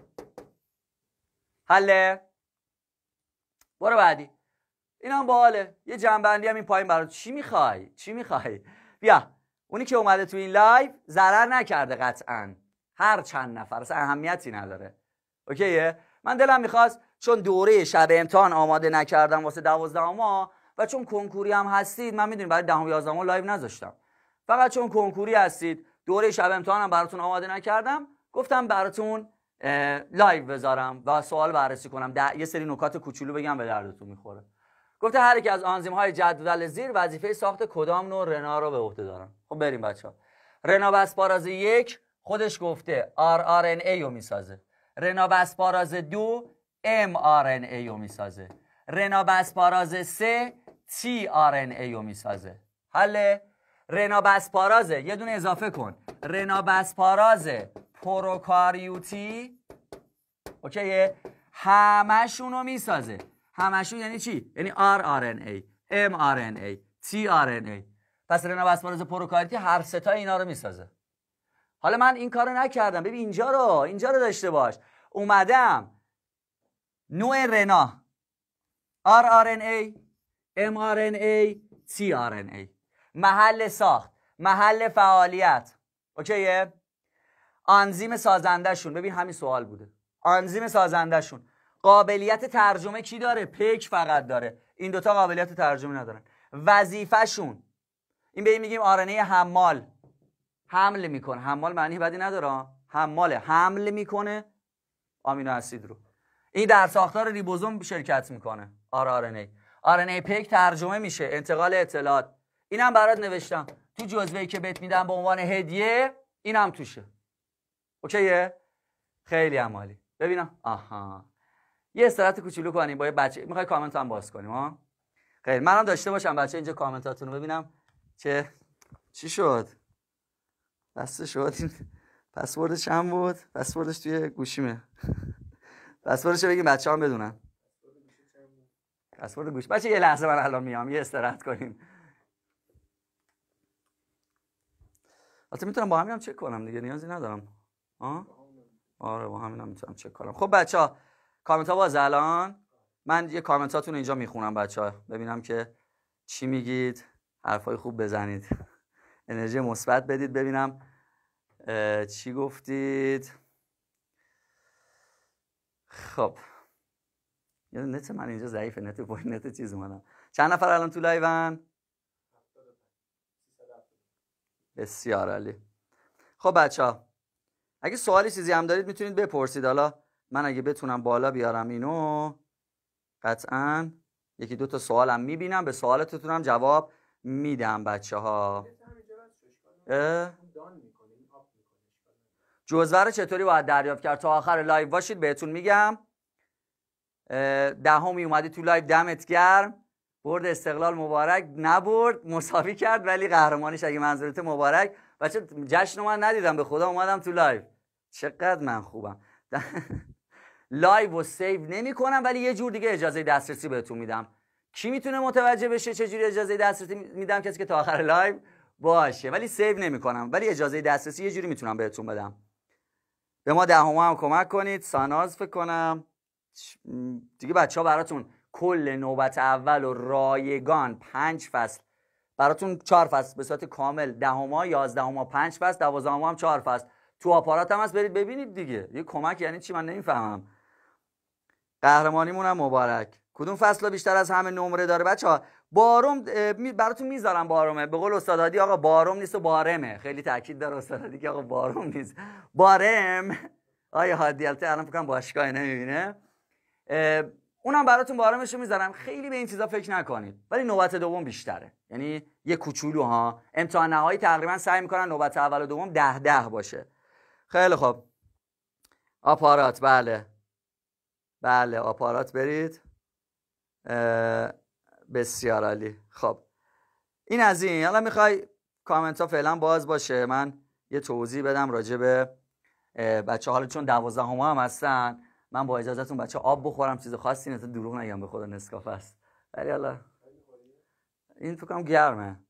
حله. برو بعدی. اینم باحاله. یه جنبندی هم این پایین برات. چی میخوای؟ بیا. اونی که اومده تو این لایو ضرر نکرده قطعاً. هر چند نفر اصلا اهمیتی نداره. اوکیه؟ من دلم میخواست چون دوره شب امتحان آماده نکردم واسه 12 و چون کنکوری هم هستید، من میدونید برای 10 و 11 لایو نذاشتم. فقط چون کنکوری هستید، دوره شب امتحان هم براتون آماده نکردم، گفتم براتون لایو بذارم و سوال بررسی کنم. یه سری نکات کوچولو بگم به دردتون میخوره. گفته هر یک از آنزیم‌های جدول زیر وظیفه ساخت کدام نوع رنا رو به عهده دارن. خب بریم بچه‌ها. رنا بسپاراز 1 خودش گفته rRNA رو میسازه. رنا بسپاراز 2 mRNA رو میسازه. رنا بسپاراز 3 tRNA رو میسازه. حله. رنا بسپاراز یه دونه اضافه کن. رنا بسپاراز پروکاریوتی اوکیه، همشون رو میسازه. همشون یعنی چی؟ یعنی rRNA، mRNA، tRNA. پس رنا بسپاراز پروکاریوتی هر 3 تا اینا رو میسازه. حالا من این کارو نکردم. ببین اینجا رو داشته باش. اومدم نوع رنا rRNA، mRNA، tRNA. محل ساخت، محل فعالیت. اوکیه؟ آنزیم سازنده شون. ببین همین سوال بوده. آنزیم سازنده شون قابلیت ترجمه کی داره؟ پیک فقط داره. این دوتا قابلیت ترجمه ندارن. وظیفه شون این به این میگیم RNA حمال. حمل میکنه. حمال معنی بدی نداره. حمل میکنه آمینو اسید رو. این در ساختار ریبوزوم شرکت میکنه. RNA پیک ترجمه میشه، انتقال اطلاعات. اینم برات نوشتم تو جزوه‌ای که بهت میدم به عنوان هدیه، اینم توشه. اوکیه؟ خیلی عالی. ببینم آها یه استراحت کوچولو کنیم با یه بچه. میخوای کامنت هم باز کنیم ها؟ خیلی منم داشته باشم بچه اینجا کامنتاتون رو ببینم چی شد. بسته شد. این پسوردش چند بود؟ پسوردش توی گوشیمه. پسوردش رو بگیم بچه‌ها هم بدونن. پسورد گوش. بچه یه لحظه من الان میام یه استراحت کنیم. البته میتونم با همینم چک کنم دیگه، نیازی ندارم. آره با همینم میتونم چک کنم. خب بچه‌ها کامنت ها باز الان. من یه کامنتاتون اینجا میخونم بچه‌ها، ببینم که چی میگید. حرفای خوب بزنید. انرژی مثبت بدید ببینم چی گفتید. خب یه نت من اینجا ضعیفه، نت چیز اومدم. چند نفر الان تو لایون؟ بسیار عالی. خب بچه‌ها اگه سوالی چیزی هم دارید میتونید بپرسید. حالا من اگه بتونم بالا بیارم اینو قطعاً یکی دو تا سوالم میبینم، به سوالاتتون هم جواب میدم بچه‌ها. جزوه رو چطوری باید دریافت کرد؟ تا آخر لایو باشید بهتون میگم. 10 اومدی تو لایو، دمت گرم. برد استقلال مبارک. نبرد مساوی کرد ولی قهرمانیش اگه منظورته مبارک. بچه جشن من ندیدم به خدا، اومدم تو لایو. چقدر من خوبم. لایو و سیو نمی کنم ولی یه جور دیگه اجازه دسترسی بهتون میدم. کی میتونه متوجه بشه چه جوری اجازه دسترسی میدم؟ کسی که تا آخر لایو باشه. ولی سیو نمی کنم ولی اجازه دسترسی یه جوری میتونم بهتون بدم. به ما 10 هم کمک کنید. ساناز فکر کنم دیگه بچه‌ها براتون کل نوبت اول و رایگان 5 فصل براتون 4 فصل به صورت کامل، 10 11 5 فصل، 12 هم 4 فصل تو آپارات هم هست، برید ببینید دیگه. یه کمک یعنی چی من نمیفهمم. قهرمانیمون هم مبارک. کدوم فصل بیشتر از همه نمره داره بچه‌ها؟ بارم براتون میذارم. بارمه به قول استاد هادی آقا بارم نیست و بارمه. خیلی تاکید داره استاد هادی که آقا بارم نیست بارم. آیا هادی البته الان فکر کنم باشگاه نمیبینه. اونم براتون بارمش رو میذارم. خیلی به این چیزا فکر نکنید ولی نوبت دوم بیشتره، یعنی یه کوچولو ها. امتحان نهایی تقریبا سعی میکنن نوبت اول و دوم 10 باشه. خیلی خوب. آپارات بله آپارات برید. بسیار عالی. خب این از این. حالا میخوای کامنت ها فعلا باز باشه، من یه توضیح بدم راجع به بچه. حالا چون 12 هم هستن من با اجازهتون بچه آب بخورم. چیز خاصی نیست، دروغ نگم به خدا نسکافه است ولی حالا این فکر کنم گرمه.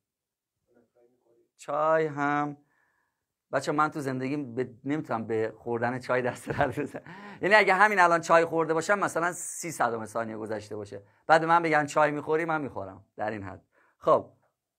چای هم بچه من تو زندگیم نمیتونم به خوردن چای دست رد بزنم. یعنی اگه همین الان چای خورده باشم مثلا 30 ثانیه گذشته باشه بعد من بگن چای میخوری من میخورم، در این حد. خب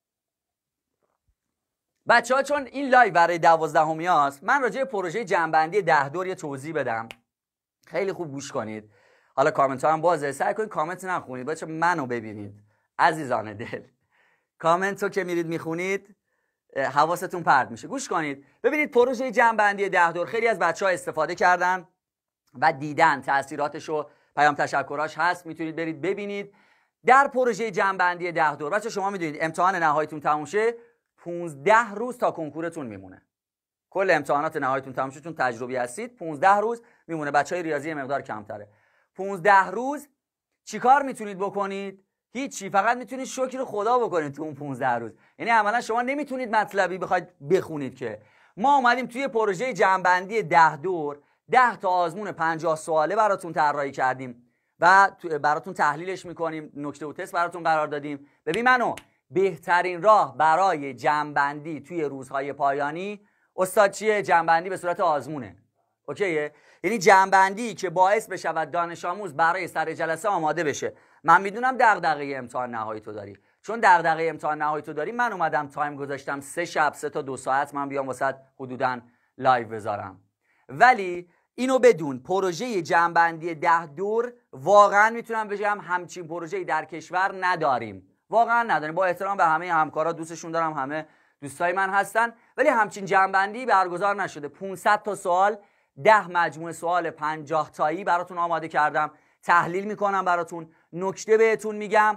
بچه ها چون این لایو برای 12 هست من راجع به پروژه جمع‌بندی 10 دور یه توضیح بدم. خیلی خوب گوش کنید. حالا کامنت ها هم بازه، سعی کنید کامنت نخونید بچه، منو ببینید عزیزان دل. کامنت رو که میرید میخونید حواستون پرت میشه. گوش کنید ببینید. پروژه جمع‌بندی 10 دور خیلی از بچه‌ها استفاده کردن و دیدن تاثیراتش و پیام تشکراش هست، میتونید برید ببینید. در پروژه جمع‌بندی 10 دور بچه شما میدونید امتحان نهاییتون تموم شه 15 روز تا کنکورتون میمونه. کل امتحانات نهاییتون تموم شه چون تجربی هستید 15 روز میمونه. بچهای ریاضی مقدار کمتره. 15 روز چیکار میتونید بکنید؟ هیچی، فقط میتونید شکر خدا بکنید تو اون 15 روز. یعنی عملا شما نمیتونید مطلبی بخواید بخونید که. ما اومدیم توی پروژه جمع‌بندی 10 دور 10 تا آزمون 50 سواله براتون طراحی کردیم و براتون تحلیلش میکنیم، نکته و تست براتون قرار دادیم. ببین منو، بهترین راه برای جمع‌بندی توی روزهای پایانی استاد چیه؟ جمع‌بندی به صورت آزمونه. اوکیه؟ یعنی جمع‌بندی که باعث بشود دانش آموز برای سر جلسه آماده بشه. من میدونم دغدغه امتحان نهایی تو داری، چون دغدغه امتحان نهایی تو داری من اومدم تایم گذاشتم 3 شب 3 تا 2 ساعت من بیام واسط حدوداً لایو بذارم. ولی اینو بدون، پروژه جمع‌بندی 10 دور واقعا میتونم بگم همچین پروژه‌ای در کشور نداریم. واقعا نداریم. با احترام به همه همکارا، دوستشون دارم، همه دوستای من هستن، ولی همچین جمع‌بندی برگزار نشده. 500 تا سوال، 10 مجموعه سوال 50 تایی براتون آماده کردم، تحلیل میکنم براتون، نکته بهتون میگم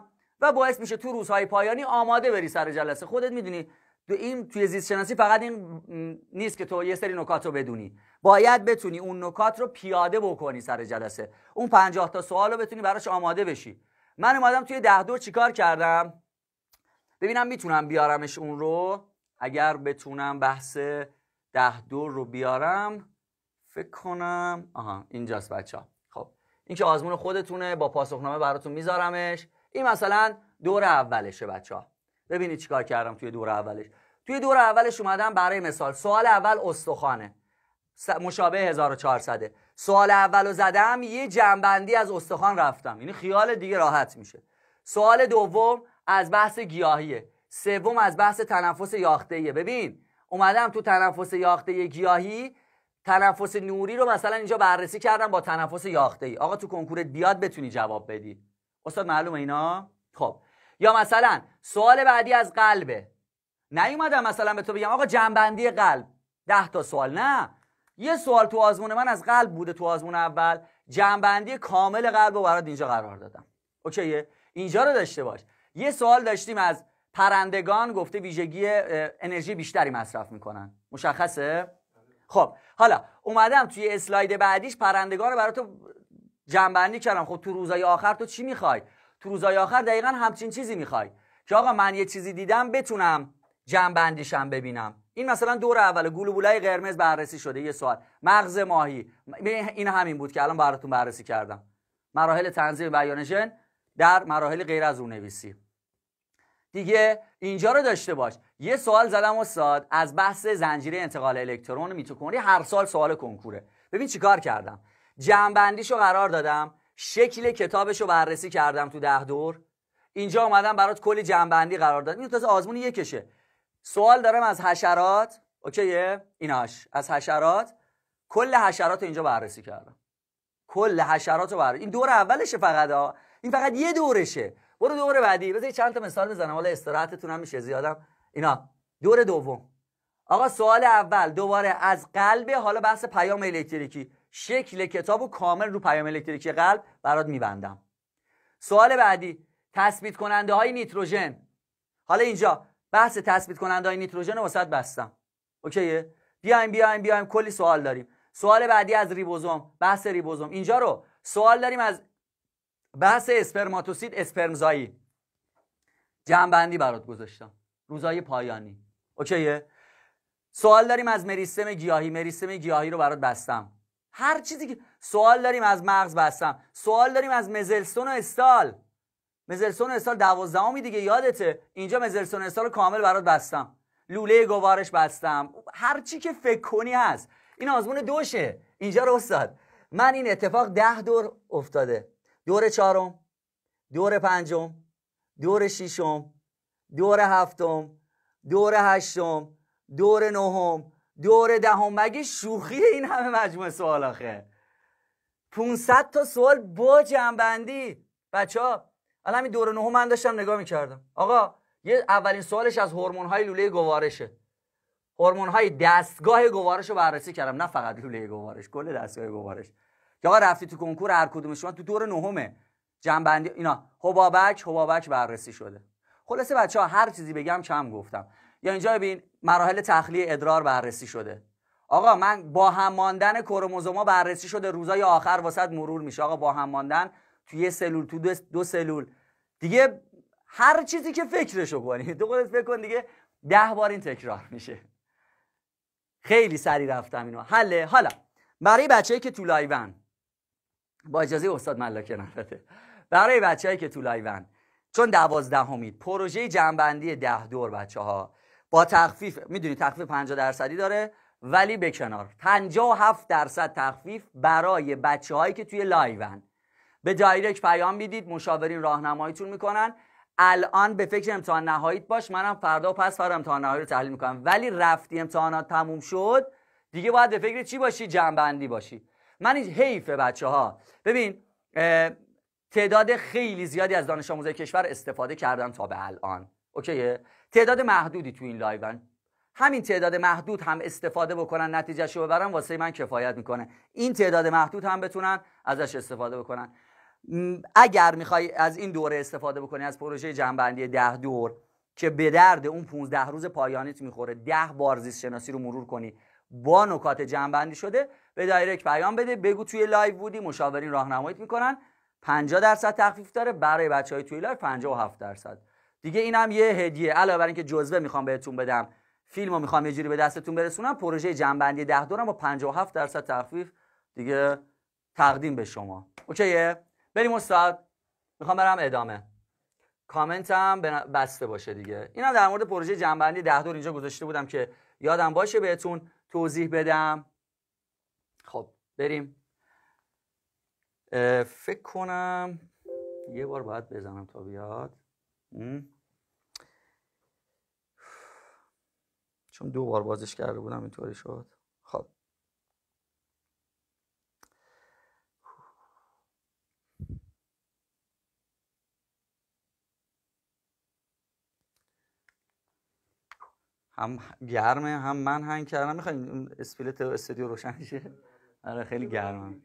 و باعث میشه تو روزهای پایانی آماده بری سر جلسه. خودت میدونی توی زیست شناسی فقط این نیست که تو یه سری نکات رو بدونی، باید بتونی اون نکات رو پیاده بکنی سر جلسه، اون 50 تا سوال رو بتونی براش آماده بشی. من اومدم توی 10 دور چیکار کردم؟ ببینم میتونم بیارمش اون رو، اگر بتونم بحث 10 دور رو بیارم فکر کنم اینجاست بچه‌ها. خب این که آزمون خودتونه، با پاسخنامه براتون میذارمش. این مثلا دور اولشه بچه‌ها. ببینید چیکار کردم توی دور اولش. توی دور اولش اومدم برای مثال سوال اول استخوانه، مشابه 1400. سوال اولو زدم، یه جنبندی از استخوان رفتم، یعنی خیال دیگه راحت میشه. سوال دوم از بحث گیاهیه، سوم از بحث تنفس یافته‌ایه. ببین اومدم تو تنفس یافته‌ای گیاهی، تنفس نوری رو مثلا اینجا بررسی کردم با تنفس یافته‌ای. آقا تو کنکورت بیاد بتونی جواب بدی. استاد معلومه اینا؟ خب یا مثلا سوال بعدی از قلبه، نیومدم مثلا به تو بگم آقا جنبندی قلب 10 تا سوال، نه، یه سوال تو آزمون من از قلب بوده تو آزمون اول، جنبندی کامل قلب رو برات اینجا قرار دادم. اوکیه؟ اینجا رو داشته باش. یه سوال داشتیم از پرندگان، گفته ویژگی انرژی بیشتری مصرف میکنن، مشخصه؟ خب حالا اومدم توی اسلاید بعدیش پرندگان رو برات جنبندی کردم. خب تو روزهای آخر تو چی میخوای؟ تو روزهای آخر دقیقاً همچین چیزی میخوای که آقا من یه چیزی دیدم بتونم جنبندیشم ببینم. این مثلا دور اول گلوبولای قرمز بررسی شده. یه سوال مغز ماهی، این همین بود که الان براتون بررسی کردم. مراحل تنظیم بیان ژن در مراحل غیر از رونویسی. دیگه اینجا رو داشته باش. یه سوال زدم استاد از بحث زنجیره انتقال الکترون میتوکندری، هر سال سوال کنکوره. ببین چیکار کردم، جنبندیشو قرار دادم، شکل کتابشو بررسی کردم تو 10 دور. اینجا اومدم برات کلی جنبندی قرار دادم. این تازه آزمون یکشه. سوال دارم از حشرات، اوکیه؟ ایناش از حشرات، کل حشرات رو اینجا بررسی کردم. کل حشرات رو بررسی. این دور اولشه فقط این فقط یه دورشه. برو دور بعدی. بذار چند تا مثال بزنم، حالا استراحتتون هم میشه زیادم. اینا دور دوم. آقا سوال اول دوباره از قلب، حالا بحث پیام الکتریکی، شکل کتابو کامل رو پیام الکتریکی قلب برات میبندم. سوال بعدی تثبیت کننده های نیتروژن، حالا اینجا بحث تثبیت کننده های نیتروژن رو واسط بستم. اوکیه؟ بیایم کلی سوال داریم. سوال بعدی از ریبوزوم، بحث ریبوزوم. اینجا رو سوال داریم از بحث اسپرماتوسید اسپرمزایی، جمع‌بندی برات گذاشتم روزهای پایانی. اوکیه؟ سوال داریم از مریستم گیاهی، مریستم گیاهی رو برات بستم. هر چیزی که سوال داریم از مغز بستم. سوال داریم از مزلستون و استال، مزلستون و استال 12می دیگه یادته، اینجا مزلستون و استال رو کامل برات بستم. لوله گوارش بستم. هر چی که فکر کنی هست. این آزمون دوشه اینجا رو استاد. من این اتفاق 10 دور افتاده. دور چهارم، دور پنجم، دور ششم، دور هفتم، دور هشتم، دور نهم، دور دهم. مگه شوخی این همه مجموعه سوال آخه؟ 500 تا سوال با جنبندی. بچه‌ها الان همین دور نهم من داشتم نگاه می‌کردم. آقا یه اولین سوالش از هورمون‌های لوله گوارشه. هورمون‌های دستگاه گوارش رو بررسی کردم، نه فقط لوله گوارش، کل دستگاه گوارش. که آقا رفتی تو کنکور هر کدوم شما تو دور نهمه جنبندی اینا حبابک بررسی شده. خلاصه بچه‌ها هر چیزی بگم کم گفتم. یا اینجا ببین مراحل تخلیه ادرار بررسی شده. آقا من با هم ماندن کروموزوما بررسی شده، روزای آخر واسط مرور میشه. آقا با هم ماندن تو یه سلول، تو دو سلول دیگه، هر چیزی که فکرشو کنی تو خودت فکر کن دیگه 10 بار این تکرار میشه. خیلی سریع رفتم اینو. حله. حالا برای بچه‌ای که تو لایون، با اجازه استاد ملاکه نفته، برای بچه‌ای که تو لایون چون 12مید پروژه جنبندی 10 دور بچه‌ها با تخفیف، میدونی تخفیف 50% داره، ولی به کنار 57% تخفیف برای بچه‌هایی که توی لایون. به دایرکت پیام میدید، مشاورین راهنماییتون میکنن. الان به فکر امتحان نهاییت باش، منم فردا و پس فردا امتحان نهایی رو تحلیل میکنم. ولی رفتی امتحانات تموم شد دیگه باید به فکر چی باشی؟ جنبندی باشی. من حیفه بچه‌ها. ببین تعداد خیلی زیادی از دانش آموزای کشور استفاده کردن تا به الان. اوکیه؟ تعداد محدودی تو این لایون. همین تعداد محدود هم استفاده بکنن نتیجهشو ببرن واسه من کفایت میکنه. این تعداد محدود هم بتونن ازش استفاده بکنن. اگر میخوای از این دوره استفاده بکنی، از پروژه جمع‌بندی 10 دور که به درد اون 15 روز پایانیت میخوره، 10 بار زیست شناسی رو مرور کنی با نکات جمع‌بندی شده، به دایرکت پیام بده، بگو توی لایو بودی، مشاورین راهنماییت میکنن. 50% تخفیف داره برای بچهای توی لایو، 57%. دیگه اینم یه هدیه. علاوه بر اینکه جزوه میخوام بهتون بدم، فیلمو میخوام یه جوری به دستتون برسونم، پروژه جمع‌بندی 10 دورم با 57% تخفیف دیگه تقدیم به شما. اوکیه؟ بریم استاد. میخوام برم ادامه. کامنتم بسته باشه دیگه. اینا در مورد پروژه جمع‌بندی 10 دور اینجا گذاشته بودم که یادم باشه بهتون توضیح بدم. خب بریم. فکر کنم یه بار باید بزنم تا بیاد، چون 2 بار بازش کرده بودم اینطوری شد. خب هم گرمه هم من هنگ کردم. میخوایم اسپلیت استودیو روشن شه؟ آره خیلی گرمه.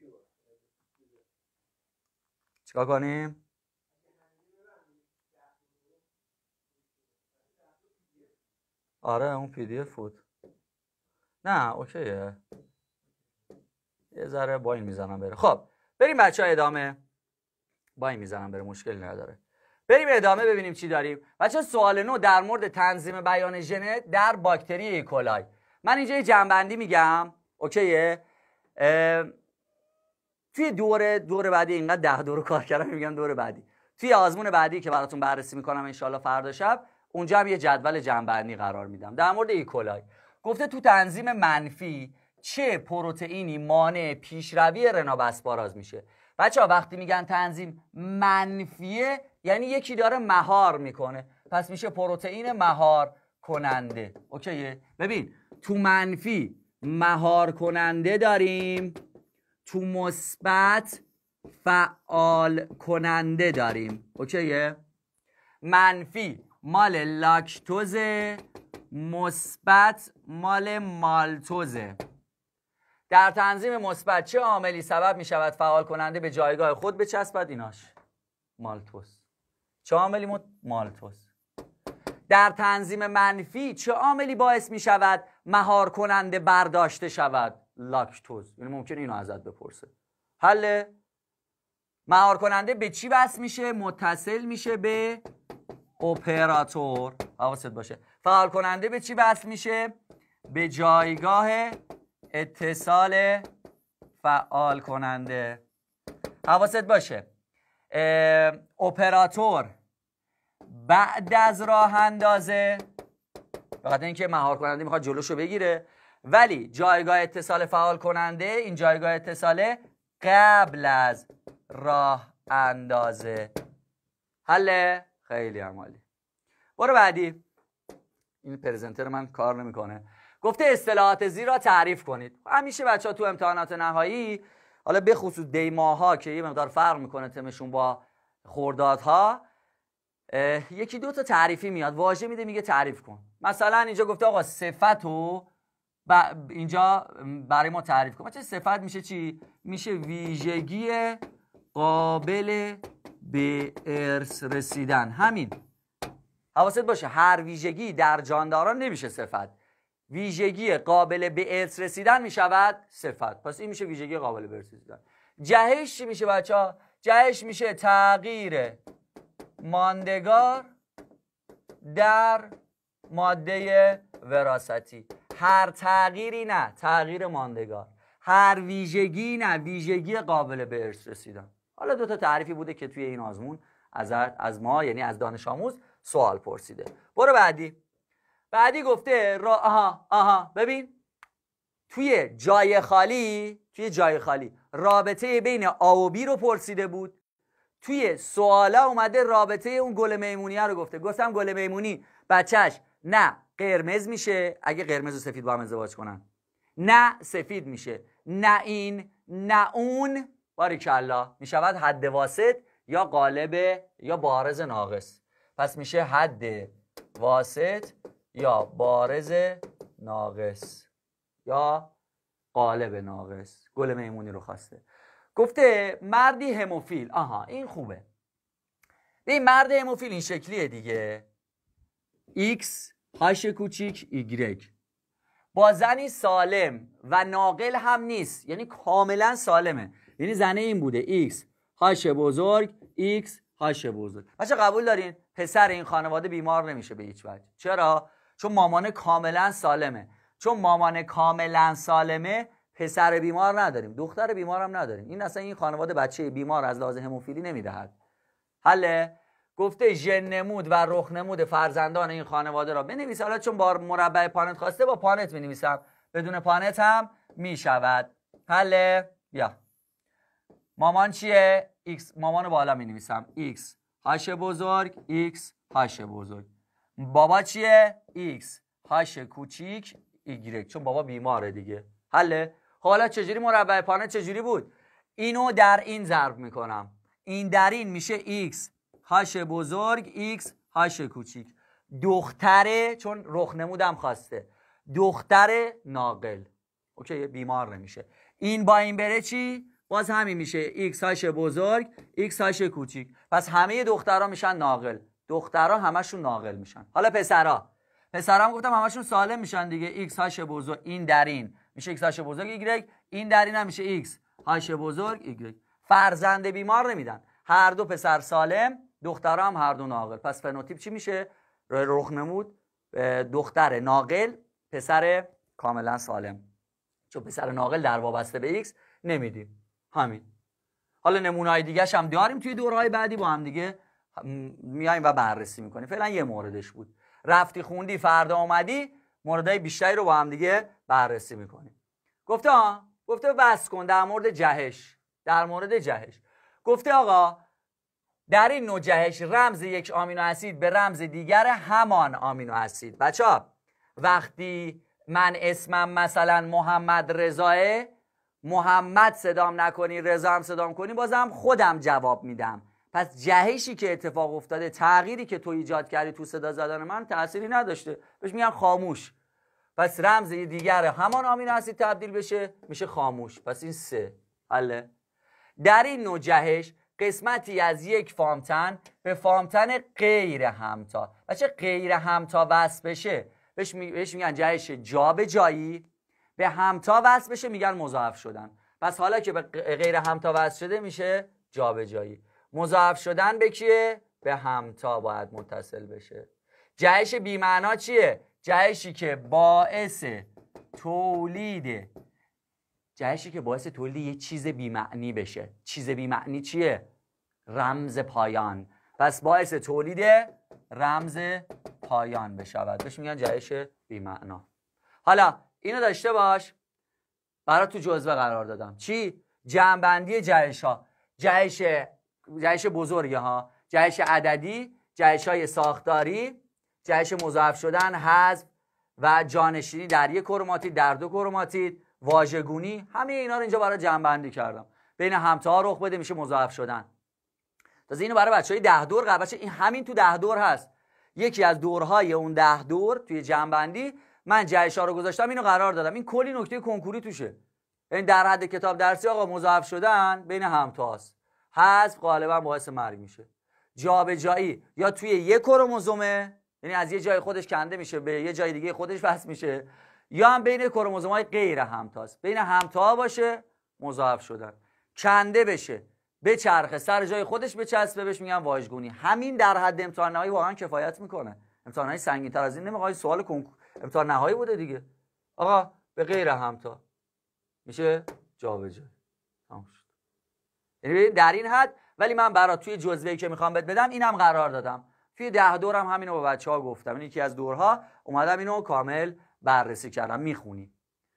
چیکار کنیم؟ آره اون پی دی اف بود. نه اوکیه، یه ذره با این میزنم بره. خب بریم بچه ها ادامه. با این میزنم بره، مشکلی نداره. بریم ادامه ببینیم چی داریم. بچه سوال 9 در مورد تنظیم بیان ژن در باکتری ایکولای. من اینجا یه جنبندی میگم، اوکیه؟ توی دور بعدی، اینقدر 10 دور کار کردم میگم دور بعدی، توی آزمون بعدی که براتون بررسی میکنم انشالله فردا شب، اونجا هم یه جدول جنبندی قرار میدم در مورد ایکولای. گفته تو تنظیم منفی چه پروتئینی مانع پیشروی رنابسپاراز میشه. بچه ها وقتی میگن تنظیم منفیه یعنی یکی داره مهار میکنه، پس میشه پروتئین مهار کننده. اوکیه؟ ببین تو منفی مهار کننده داریم، تو مثبت فعال کننده داریم. اوکیه؟ منفی مال لاکتوزه، مثبت مال مالتوزه. در تنظیم مثبت چه عاملی سبب می شود فعال کننده به جایگاه خود بچسبد؟ ایناش مالتوز. چه عاملی؟ مالتوز. در تنظیم منفی چه عاملی باعث می شود مهار کننده برداشته شود؟ لاکتوز. یعنی ممکنه اینو ازت بپرسه. حل مهار کننده به چی وصل میشه؟ متصل میشه به اپراتور. حواست باشه. فعال کننده به چی وصل میشه؟ به جایگاه اتصال فعال کننده. حواست باشه. اپراتور بعد از راه اندازه، بخاطر اینکه مهار کننده میخواد جلوشو بگیره، ولی جایگاه اتصال فعال کننده، این جایگاه اتصاله قبل از راه اندازه. حله؟ خیلی عالی. برو بعدی. این پرزنتر من کار نمیکنه. گفته اصطلاحات زیر را تعریف کنید. همیشه بچه ها تو امتحانات نهایی، حالا به خصوص دیماها که یه مقدار فرق میکنه تمشون با خردادها، یکی دو تا تعریفی میاد، واژه میده میگه تعریف کن. مثلا اینجا گفته آقا صفتو اینجا برای ما تعریف کن. مثلا صفت میشه چی؟ میشه ویژگی قابل به ارث رسیدن. همین. حواست باشه هر ویژگی در جانداران نمیشه صفت. ویژگی قابل به ارث رسیدن میشود صفت. پس این میشه ویژگی قابل به ارث رسیدن. جهش چی میشه بچه ها؟ جهش میشه تغییر ماندگار در ماده وراثتی. هر تغییری نه، تغییر ماندگار. هر ویژگی نه، ویژگی قابل به ارث رسیدن. حالا دو تا تعریفی بوده که توی این آزمون از ما، یعنی از دانش آموز، سوال پرسیده. برو بعدی. بعدی گفته ببین توی جای خالی رابطه بین آ و بی رو پرسیده بود. توی سوالا اومده رابطه اون گل میمونیه رو گفته. گفتم گل میمونی بچهش نه قرمز میشه اگه قرمز و سفید با هم ازدواج کنن، نه سفید میشه، نه این نه اون، باریکالله، میشود حد واسط یا قالب یا بارز ناقص. پس میشه حد واسط یا بارز ناقص یا قالب ناقص. گل میمونی رو خواسته. گفته مردی هموفیل. آها این خوبه. این مرد هموفیل این شکلیه دیگه، X هاش کوچیک Y، با زنی سالم و ناقل هم نیست، یعنی کاملا سالمه. یعنی زنه این بوده X هاش بزرگ X هاش بزرگ. بچه قبول دارین پسر این خانواده بیمار نمیشه به هیچ وجه. چرا؟ چون مامان کاملا سالمه. چون مامان کاملا سالمه پسر بیمار نداریم، دختر بیمار هم نداریم. این اصلا این خانواده بچه بیمار از لحاظ هموفیلی نمیدهد. حله؟ گفته ژن نمود و رخ نمود فرزندان این خانواده را بنویس. حالا چون با مربع پانت خواسته با پانت می‌نویسم، بدون پانت هم میشود. حله؟ بیا مامان چیه؟ X. مامانو بالا می‌نویسم X هاش بزرگ X هاش بزرگ. بابا چیه؟ X هاش کوچیک Y، چون بابا بیماره دیگه. حله؟ حالا چجوری مربع پانت چجوری بود؟ اینو در این ضرب میکنم، این در این میشه X هاش بزرگ X هاش کوچیک. دختره، چون رخ نمودم خواسته، دختر ناقل. اوکی بیمار نمیشه. این با این بره چی؟ باز همین میشه X هاش بزرگ X هاش کوچیک. پس همه دخترها میشن ناقل، دخترها همشون ناقل میشن. حالا پسرها هم گفتم همشون سالم میشن دیگه. X هاش بزرگ این در این میشه X هاش بزرگ Y، این در این هم میشه X هاش بزرگ Y. فرزند بیمار نمیدن، هر دو پسر سالم، دخترها هم هر دو ناقل. پس فنوتیپ چی میشه؟ رخ نمود دختر ناقل پسر کاملا سالم، چون پسر ناقل در وابسته به X نمیدیم. همین. حالا نمونه‌های دیگه‌ش هم داریم توی دورهای بعدی با هم دیگه میایم و بررسی میکنیم. فعلا یه موردش بود. رفتی خوندی فردا اومدی موردهای بیشتری رو با هم دیگه بررسی میکنیم. گفته بس کن در مورد جهش. گفته آقا در این نوع جهش رمز یک آمینو اسید به رمز دیگر همان آمینو اسید. بچه‌ها وقتی من اسمم مثلا محمد رضاه، محمد صدام نکنی رضا هم صدام کنی بازم خودم جواب میدم. پس جهشی که اتفاق افتاده، تغییری که تو ایجاد کردی تو صدا زدن من تأثیری نداشته، بهش میگن خاموش. پس رمز دیگر همان آمینو اسید تبدیل بشه میشه خاموش. پس این 3. حله؟ در این نوع جهش قسمتی از یک فامتن به فامتن غیر همتا، بچه غیر همتا وصل بشه بهش میگن جهش جابجایی، به همتا وصل بشه میگن مضاعف شدن. پس حالا که به غیر همتا وصل شده میشه جابجایی. مضاعف شدن به کیه؟ به همتا باید متصل بشه. جهش بی معنا چیه؟ جهشی که باعث تولید یه چیز بی معنی بشه. چیز بی معنی چیه؟ رمز پایان. پس باعث تولید رمز پایان بشود بهش میگن جهش بی معنا. حالا اینو داشته باش، برات تو جزوه قرار دادم. چی؟ جمع‌بندی جهش ها. جهش بزرگه ها، جهش عددی، جهش های ساختاری، جهش مضاعف شدن، حذف و جانشینی در یک کروماتید، در 2 کروماتید، واژگونی، همه اینا رو اینجا برای جمع‌بندی کردم. بین همتا رخ بده میشه مضاعف شدن. تازه اینو برای بچهای 10 دور قرار، بچه این همین تو 10 دور هست. یکی از دورهای اون 10 دور توی جمع‌بندی من جهش‌ها رو گذاشتم، اینو قرار دادم. این کلی نکته کنکوری توشه. این در حد کتاب درسی آقا مضاعف شدن بین همتاست. حذف غالبا باعث مرگ میشه. جابجایی یا توی یک کروموزومه، یعنی از یه جای خودش کنده میشه به یه جای دیگه خودش وصل میشه، یا هم بین کروموزوم‌های غیر همتاست. بین همتا باشه مضاعف شدن، کنده بشه به چرخه سر جای خودش بچسبه بهش میگن واژگونی. همین در حد امتحان نهایی واقعا کفایت میکنه. امتحانات سنگین‌تر از این نمیخواد. سوال امتحان نهایی بوده دیگه. آقا به غیر همتا میشه جابجایی. تمام شد. یعنی در این حد. ولی من برات توی جزوه‌ای که میخوام بهت بدم اینم قرار دادم. توی 10 دورم همینو با بچه‌ها گفتم. این یکی از دورها اومدم اینو کامل بررسی کردم. میخونی.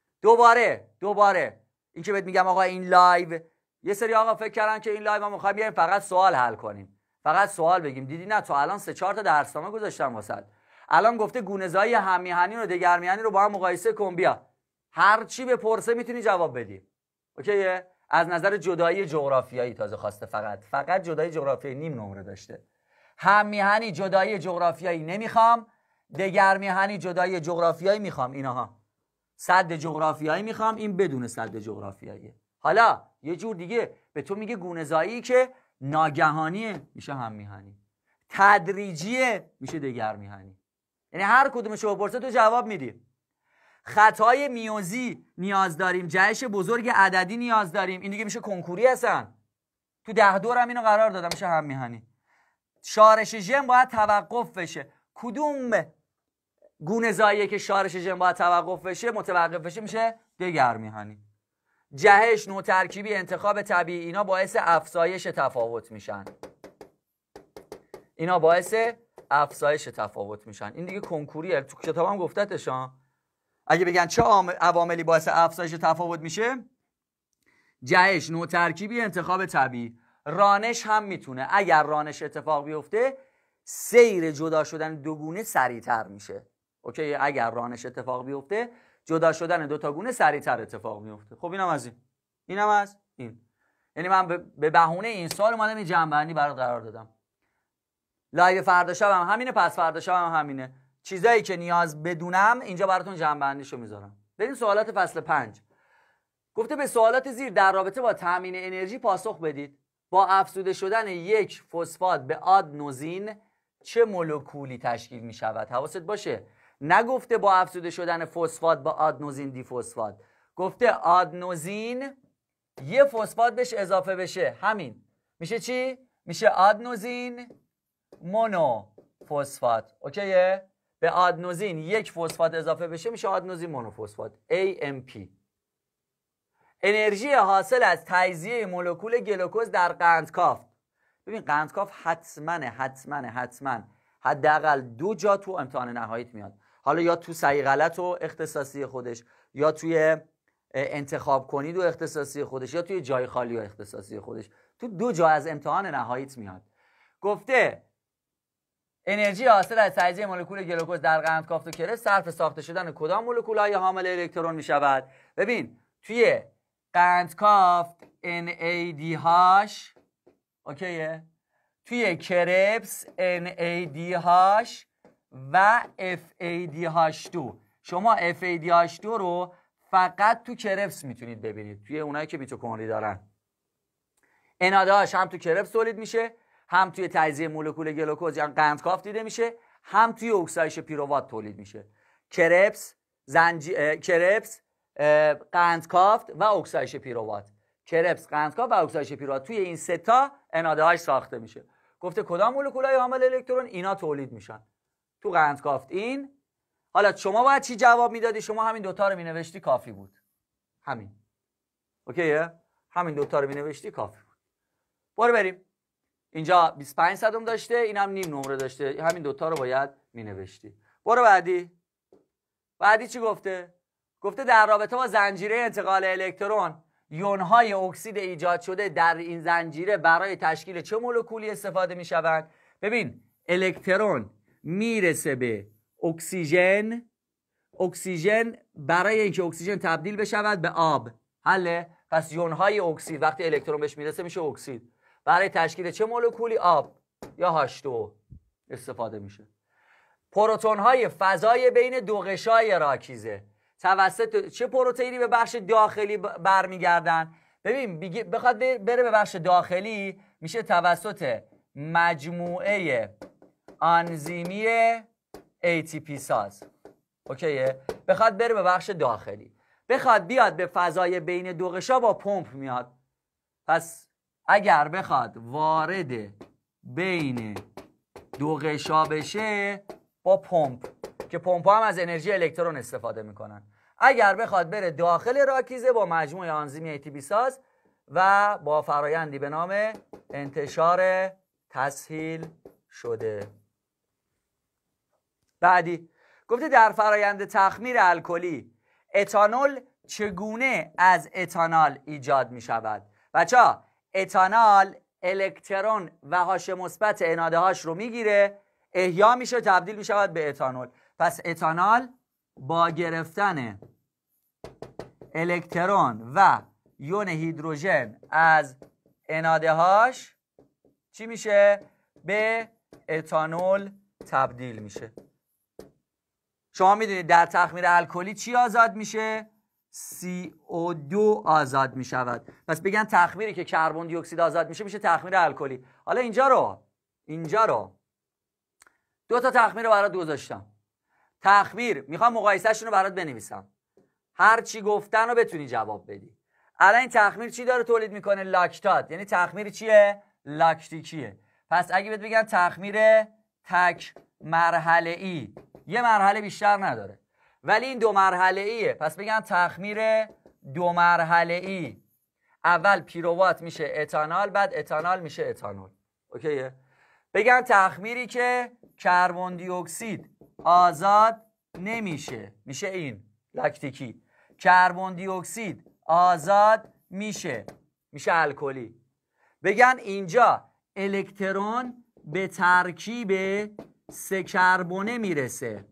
دوباره این که بهت میگم آقا این لایو، یه سری آقا فکر کردن که این لایو ما میخوایم بیایم فقط سوال حل کنیم، فقط سوال بگیم. دیدی نه، تو الان 3-4 تا درسنامه گذاشتم واسط. الان گفته گونه‌زایی هم میهنی و دگر میهنی رو با هم مقایسه کن، بیا هر چی بپرسه میتونی جواب بدی. اوکیه؟ از نظر جدایی جغرافیایی تازه خواسته، فقط جدایی جغرافیایی نیم نمره داشته. هم میهنی جدایی جغرافیایی نمیخوام، دگر میهنی جدایی جغرافیایی میخوام. اینها سد جغرافیایی میخوام، این بدون سد جغرافیایی. حالا یه جور دیگه به تو میگه گونه‌زایی که ناگهانیه میشه هم میهنی، تدریجیه میشه دگر میهنی. یعنی هر کدومش رو بپرسه تو جواب میدی. خطای میوزی نیاز داریم، جهش بزرگ عددی نیاز داریم، این دیگه میشه کنکوری هستن. تو 10 دور هم اینو قرار دادم میشه هم میهنی. شارش ژن باید توقف بشه. کدوم گونه‌زاییه که شارش ژن باید توقف بشه، متوقف بشه، میشه دگر میهنی. جهش، نوع ترکیبی، انتخاب طبیعی، اینا باعث افزایش تفاوت میشن. اینا باعث افزایش تفاوت میشن. این دیگه کنکوریه، تو کتابم گفتتش ها. اگه بگن چه عواملی باعث افزایش تفاوت میشه، جهش، نوع ترکیبی، انتخاب طبیعی. رانش هم میتونه. اگر رانش اتفاق بیفته سیر جدا شدن دو گونه سریعتر میشه. اوکی، اگر رانش اتفاق بیفته جدا شدن دو تا گونه سریعتر اتفاق میفته. خب اینم از این، اینم از این. یعنی من به بهونه این سال اومدم این جمع‌بندی برات قرار دادم. لایو فردا شب هم همینه، پس فردا شب هم همینه. چیزایی که نیاز بدونم اینجا براتون جمع‌بندیشو میذارم. بریم سوالات فصل 5. گفته به سوالات زیر در رابطه با تامین انرژی پاسخ بدید. با افزوده شدن یک فسفات به آدنوزین چه مولکولی تشکیل می شود؟ حواست باشه نگفته با افزوده شدن فسفات با آدنوزین دی فسفات، گفته آدنوزین یه فسفات بهش اضافه بشه، همین میشه چی؟ میشه آدنوزین مونو فسفات. اوکیه؟ به آدنوزین یک فسفات اضافه بشه میشه آدنوزین مونو فسفات AMP. انرژی حاصل از تجزیه مولکول گلوکوز در قندکاف. ببین قندکاف حتما حداقل 2 جا تو امتحان نهاییت میاد. حالا یا تو صحیح غلط و اختصاصی خودش، یا توی انتخاب کنید و اختصاصی خودش، یا توی جای خالی و اختصاصی خودش. تو 2 جا از امتحان نهاییت میاد. گفته انرژی حاصل از تجزیه مولکول گلوکوز در قندکاف و کرس صرف ساخته شدن کدام مولکول‌های حامل الکترون می شود؟ ببین توی قندکافت NADH، اوکیه، توی کرپس NADH و FADH2. شما FADH2 رو فقط تو کرپس میتونید ببینید، توی اونایی که میتوکندری دارن. NADH هم تو کرپس تولید میشه، هم توی تجزیه مولکول گلوکوز یا قندکافت دیده میشه، هم توی اکسایش پیروات تولید میشه. کرپس، کرپس، قندکافت و اکسایش پیروات. کرپس، قندکافت و اکسایش پیروات، توی این 3 تا NADH ساخته میشه. گفته کدام مولکول‌های حامل الکترون اینا تولید میشن؟ تو قندکافت این. حالا شما باید چی جواب میدادی؟ شما همین دوتا رو مینوشتی کافی بود. همین. اوکیه؟ همین دوتا رو مینوشتی کافی بود. برو بریم. اینجا 25 صدم داشته، اینم نیم نمره داشته. همین دوتا رو باید مینوشتی. برو بعدی. بعدی چی گفته؟ گفته در رابطه با زنجیره انتقال الکترون، یون‌های اکسید ایجاد شده در این زنجیره برای تشکیل چه مولکولی استفاده می‌شوند؟ ببین الکترون میرسه به اکسیژن، اکسیژن برای اینکه اکسیژن تبدیل بشود به آب. حله؟ پس یون‌های اکسید وقتی الکترون بهش میرسه میشه اکسید. برای تشکیل چه مولکولی؟ آب یا H2 استفاده میشه. پروتون‌های فضای بین دو غشای راکیزه توسط چه پروتئینی به بخش داخلی برمیگردن؟ ببین بخواد بره به بخش داخلی میشه توسط مجموعه آنزیمی ATP ساز. اوکیه؟ بخواد بره به بخش داخلی، بخواد بیاد به فضای بین دو غشا با پمپ میاد. پس اگر بخواد وارد بین دو غشا بشه با پمپ، که پمپ هم از انرژی الکترون استفاده میکنن. اگر بخواد بره داخل راکیزه با مجموعه آنزیمی ATP ساز و با فرایندی به نام انتشار تسهیل شده. بعدی گفته در فرایند تخمیر الکلی اتانول چگونه از اتانال ایجاد می شود؟ بچه‌ها اتانال الکترون و هاش مثبت NADH رو میگیره، احیا میشه، تبدیل می شود به اتانول. پس اتانال با گرفتن الکترون و یون هیدروژن از NADH چی میشه؟ به اتانول تبدیل میشه. شما میدونید در تخمیر الکلی چی آزاد میشه؟ CO2 آزاد می شود. پس بگن تخمیری که کربن دی اکسید آزاد میشه میشه تخمیر الکلی. حالا اینجا رو دو تا تخمیر رو برات گذاشتم. تخمیر میخوام مقایسهشون رو برات بنویسم، هر چی گفتن رو بتونی جواب بدی. الان این تخمیر چی داره تولید میکنه؟ لاکتات. یعنی تخمیر چیه؟ لاکتیکیه. پس اگه بهت بگم تخمیر تک مرحله ای، یه مرحله بیشتر نداره ولی این دو مرحله ایه، پس بگم تخمیر دو مرحله ای. اول پیروات میشه اتانال، بعد اتانال میشه اتانول. اوکیه؟ بگم تخمیری که کربن دی اکسید آزاد نمیشه، میشه این لاکتیکی. کربن دی اکسید آزاد میشه الکلی. بگن اینجا الکترون به ترکیب 3 کربونه میرسه،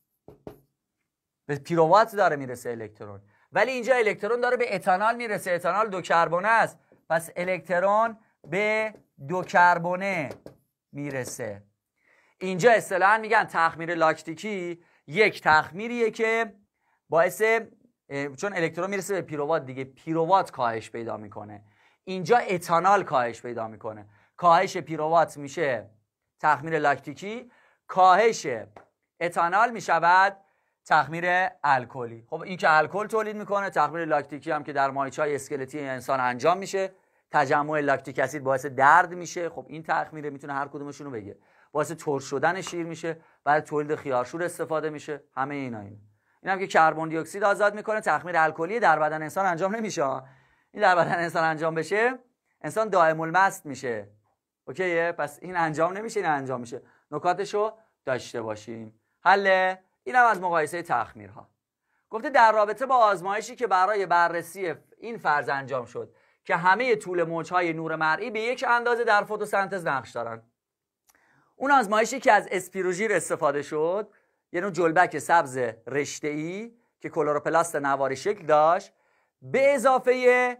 به پیروات داره میرسه الکترون، ولی اینجا الکترون داره به اتانال میرسه. اتانال 2 کربونه است، پس الکترون به 2 کربونه میرسه. اینجا اصطلاحاً میگن تخمیر لاکتیکی یک تخمیریه که باعث، چون الکترون میرسه به پیروات دیگه، پیروات کاهش پیدا میکنه. اینجا اتانال کاهش پیدا میکنه. کاهش پیروات میشه تخمیر لاکتیکی، کاهش اتانال میشود تخمیر الکلی. خب این که الکل تولید میکنه. تخمیر لاکتیکی هم که در مایچه‌های اسکلتی انسان انجام میشه. تجمع لاکتیک اسید باعث درد میشه. خب این تخمیره، میتونه هر کدومشون رو بگه. باعث ترش شدن شیر میشه، برای تولید خیارشور استفاده میشه. همه این هم که کربن دی اکسید آزاد میکنه. تخمیر الکلی در بدن انسان انجام نمیشه. این در بدن انسان انجام بشه انسان دائم المست میشه. اوکیه؟ پس این انجام نمیشه، این انجام میشه. نکاتشو داشته باشیم. حل اینم از مقایسه تخمیرها. گفته در رابطه با آزمایشی که برای بررسی این فرض انجام شد که همه طول موجهای نور مرئی به یک اندازه در فتوسنتز نقش دارن. اون آزمایشی که از اسپیروژیر استفاده شد، یه نوع جلبک سبز رشته‌ای که کلروپلاست نواری شکل داشت، به اضافه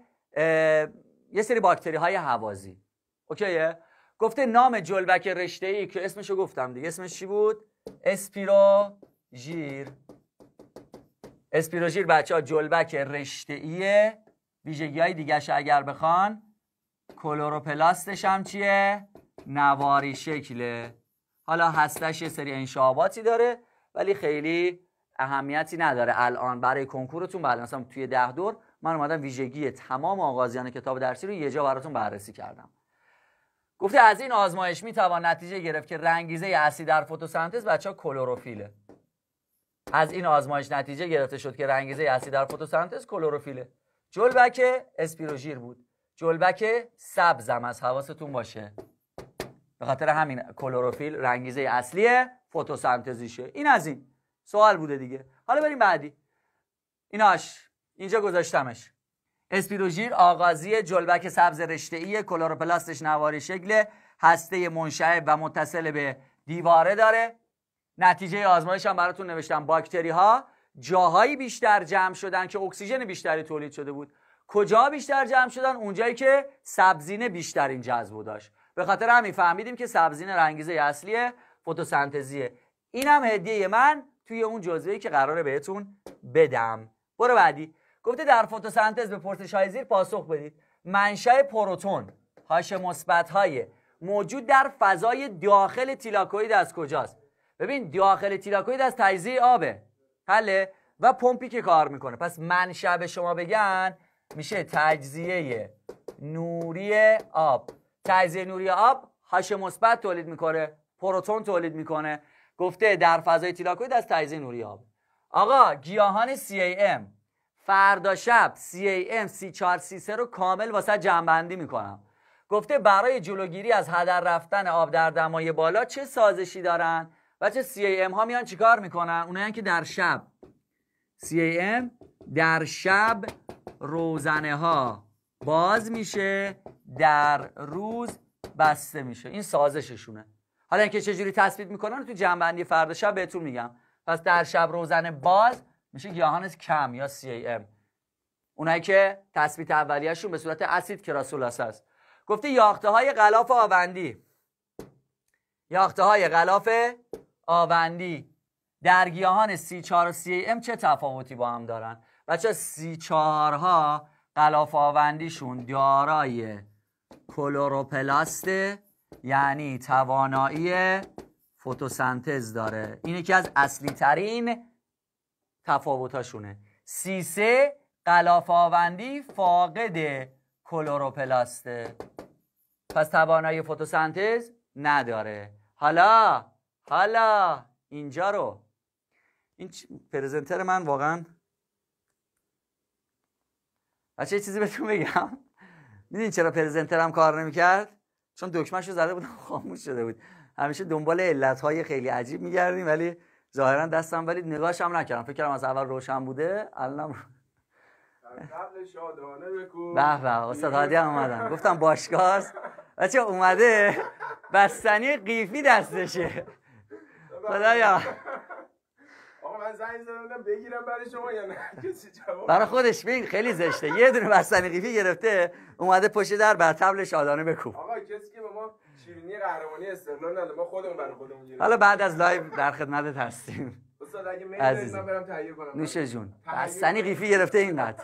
یه سری باکتری های هوازی. اوکیه؟ گفته نام جلبک رشته‌ای که اسمشو گفتم دیگه، اسمش چی بود؟ اسپیروژیر. اسپیروژیر بچه‌ها جلبک رشته‌ایه. ویژگی‌های دیگه‌ش اگر بخوان، کلروپلاستش هم چیه؟ نواری شکله. حالا هستش یه سری انشعاباتی داره ولی خیلی اهمیتی نداره الان برای کنکورتون. بعد مثلا توی 10 دور من اومدم ویژگی تمام آغازیان کتاب درسی رو یه جا براتون بررسی کردم. گفته از این آزمایش میتوان نتیجه گرفت که رنگیزه اصلی در فتوسنتز بچه‌ها کلروفیله. از این آزمایش نتیجه گرفته شد که رنگیزه اصلی در فتوسنتز کلروفیله. جلبک اسپیروژیر بود. جلبک سبزم از حواستون باشه. به خاطر همین کلروفیل رنگیزه اصلی فتوسنتزیشه. این از این سوال بوده دیگه. حالا بریم بعدی. ایناش اینجا گذاشتمش. اسپیروژیر آغازی جلبک سبز رشته‌ای، کلروپلاستش نواری شکل، هسته منشعب و متصل به دیواره داره. نتیجه آزمایش هم براتون نوشتم. باکتری ها جاهایی بیشتر جمع شدن که اکسیژن بیشتری تولید شده بود. کجا بیشتر جمع شدن؟ اونجایی که سبزینه بیشترین جذب داشت. به خاطر همین فهمیدیم که سبزینه رنگیزه اصلی فتوسنتزیه. اینم هدیه من توی اون جزوه‌ای که قراره بهتون بدم. برو بعدی. گفته در فتوسنتز به پرسش‌های زیر پاسخ بدید. منشأ پروتون هاش مثبت‌های موجود در فضای داخل تیلاکوئید از کجاست؟ ببین داخل تیلاکوئید از تجزیه آبه. حله؟ و پمپی که کار میکنه. پس منشأ به شما بگن میشه تجزیه نوری آب. تجزیه نوری آب هاش مثبت تولید میکنه، پروتون تولید میکنه. گفته در فضای تیلاکوئید از تجزیه نوری آب. آقا گیاهان CAM فردا شب CAM C4 C3 رو کامل واسه جمع‌بندی میکنم. گفته برای جلوگیری از هدر رفتن آب در دمای بالا چه سازشی دارن؟ بچه CAM ها میان چیکار میکنن؟ اونایی که در شب CAM در شب روزنه ها باز میشه، در روز بسته میشه. این سازششونه. حالا اینکه چجوری تثبیت میکنن تو جمع‌بندی فردا شب بهتون میگم. پس در شب روزنه باز میشه گیاهان کم یا CAM. اونایی که تثبیت اولیه‌شون به صورت اسید کراسولاس است. گفته یافته‌های غلاف آوندی. یافته‌های غلاف آوندی در گیاهان C4 و CAM چه تفاوتی با هم دارن؟ بچه C4 ها غلاف آوندیشون دارای کلروپلاسته، یعنی توانایی فتوسنتز داره. این یکی از اصلی ترین تفاوتاشونه. C3 غلاف آوندی فاقد کلروپلاسته، پس توانایی فتوسنتز نداره. حالا اینجا رو، این پرزنتر من واقعا بچه یه چیزی بهتون بگم. میدونین چرا پرزنترم کار نمیکرد؟ چون دکمه‌شو زده بودم خاموش شده بود. همیشه دنبال علت‌های خیلی عجیب میگردیم ولی ظاهرا دستم، ولی نگاهش هم نکردم. فکر کردم از اول روشن بوده. الانم قبل شادانه بکن. به به استاد هادی هم اومدن. گفتم باشگاه بچه اومده بستنی قیفی دستشه. خدایا آقا من زنگ زدم بگیرم برای شما یا نه؟ کسی جواب برای خودش بگین خیلی زشته. یه دونه بستنی قیفی گرفته اومده پشت در بر طبل شادانه بکوب. آقا کسی که به ما شیرینی قهرمانی استقلال نده، ما خودمون برای خودمون گرفتیم. حالا بعد از لایو در خدمتت هستیم. استاد اگه میل دارید من برم تهیه کنم. نوش جون. بستنی قیفی گرفته اینقدر.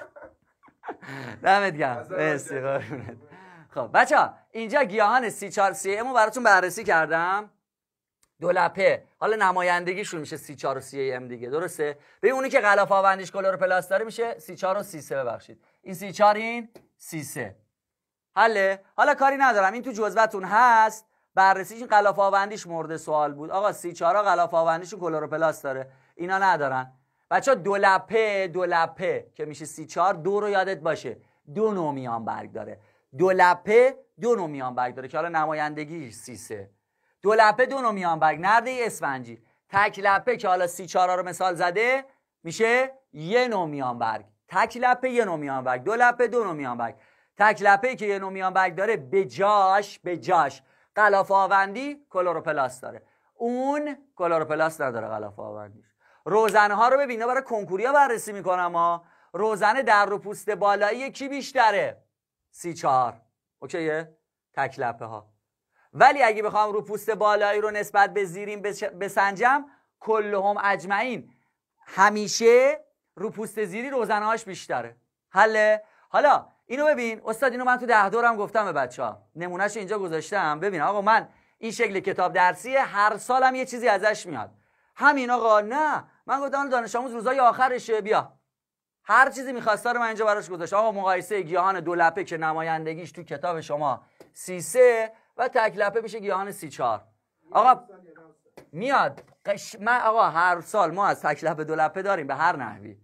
دمت گرم. مرسی قربونت. خب بچه‌ها اینجا گیاهان C4 CM رو براتون بررسی کردم. دو لپه، حالا نمایندگیشون میشه C4 و CM دیگه، درسته؟ ببین اونی که غلاف آوندیش کلروپلاست داره میشه C4 و C3. ببخشید این C4 این C3. حله؟ حالا کاری ندارم، این تو جزوه‌تون هست، بررسیش این غلاف آوندیش مورد سوال بود. آقا C4 ها غلاف آوندیشون کلروپلاست داره، اینا ندارن. بچه‌ها دو لپه که میشه C4 دو رو یادت باشه، دو نوع میان برگ داره. دو لپه دو نوع میان برگ داره که حالا نمایندگیش C3. دو لپه دو نوع میان برگ، نرده اسفنجی. تک لپه که حالا C4 ها رو مثال زده میشه یه نوع میان برگ. تک لپه یه نوع میان برگ، دو لپه دو نوع میان برگ. تک لپه که یه نوع میان برگ داره به جاش غلاف آوندی کلروپلاست داره. اون کلروپلاست نداره غلاف آوندیش. روزنه ها رو ببینه برای کنکوریا بررسی میکنم ها. روزنه در رو پوست بالایی کی بیشتره؟ C4. اوکیه؟ تک لپه ها. ولی اگه بخوام رو پوست بالایی رو نسبت به زیرین بسنجم، کلهم اجمعین همیشه رو پوست زیری روزنه هاش بیشتره. حله؟ حالا اینو ببین استاد، اینو من تو 10 دورم گفتم به بچه‌ها، نمونهشو اینجا گذاشتم. ببین آقا من این شکل کتاب درسیه، هر سالم یه چیزی ازش میاد. همین آقا نه، من گفتم دانش آموز روزای آخرشه بیا هر چیزی می‌خواسته رو من اینجا براش گذاشتم. آقا مقایسه گیاهان دو لپه که نمایندگیش تو کتاب شما C3 و تک لپه میشه گیاهان C4. آقا میاد من آقا هر سال ما از تک لپه دو لپه داریم به هر نحوی.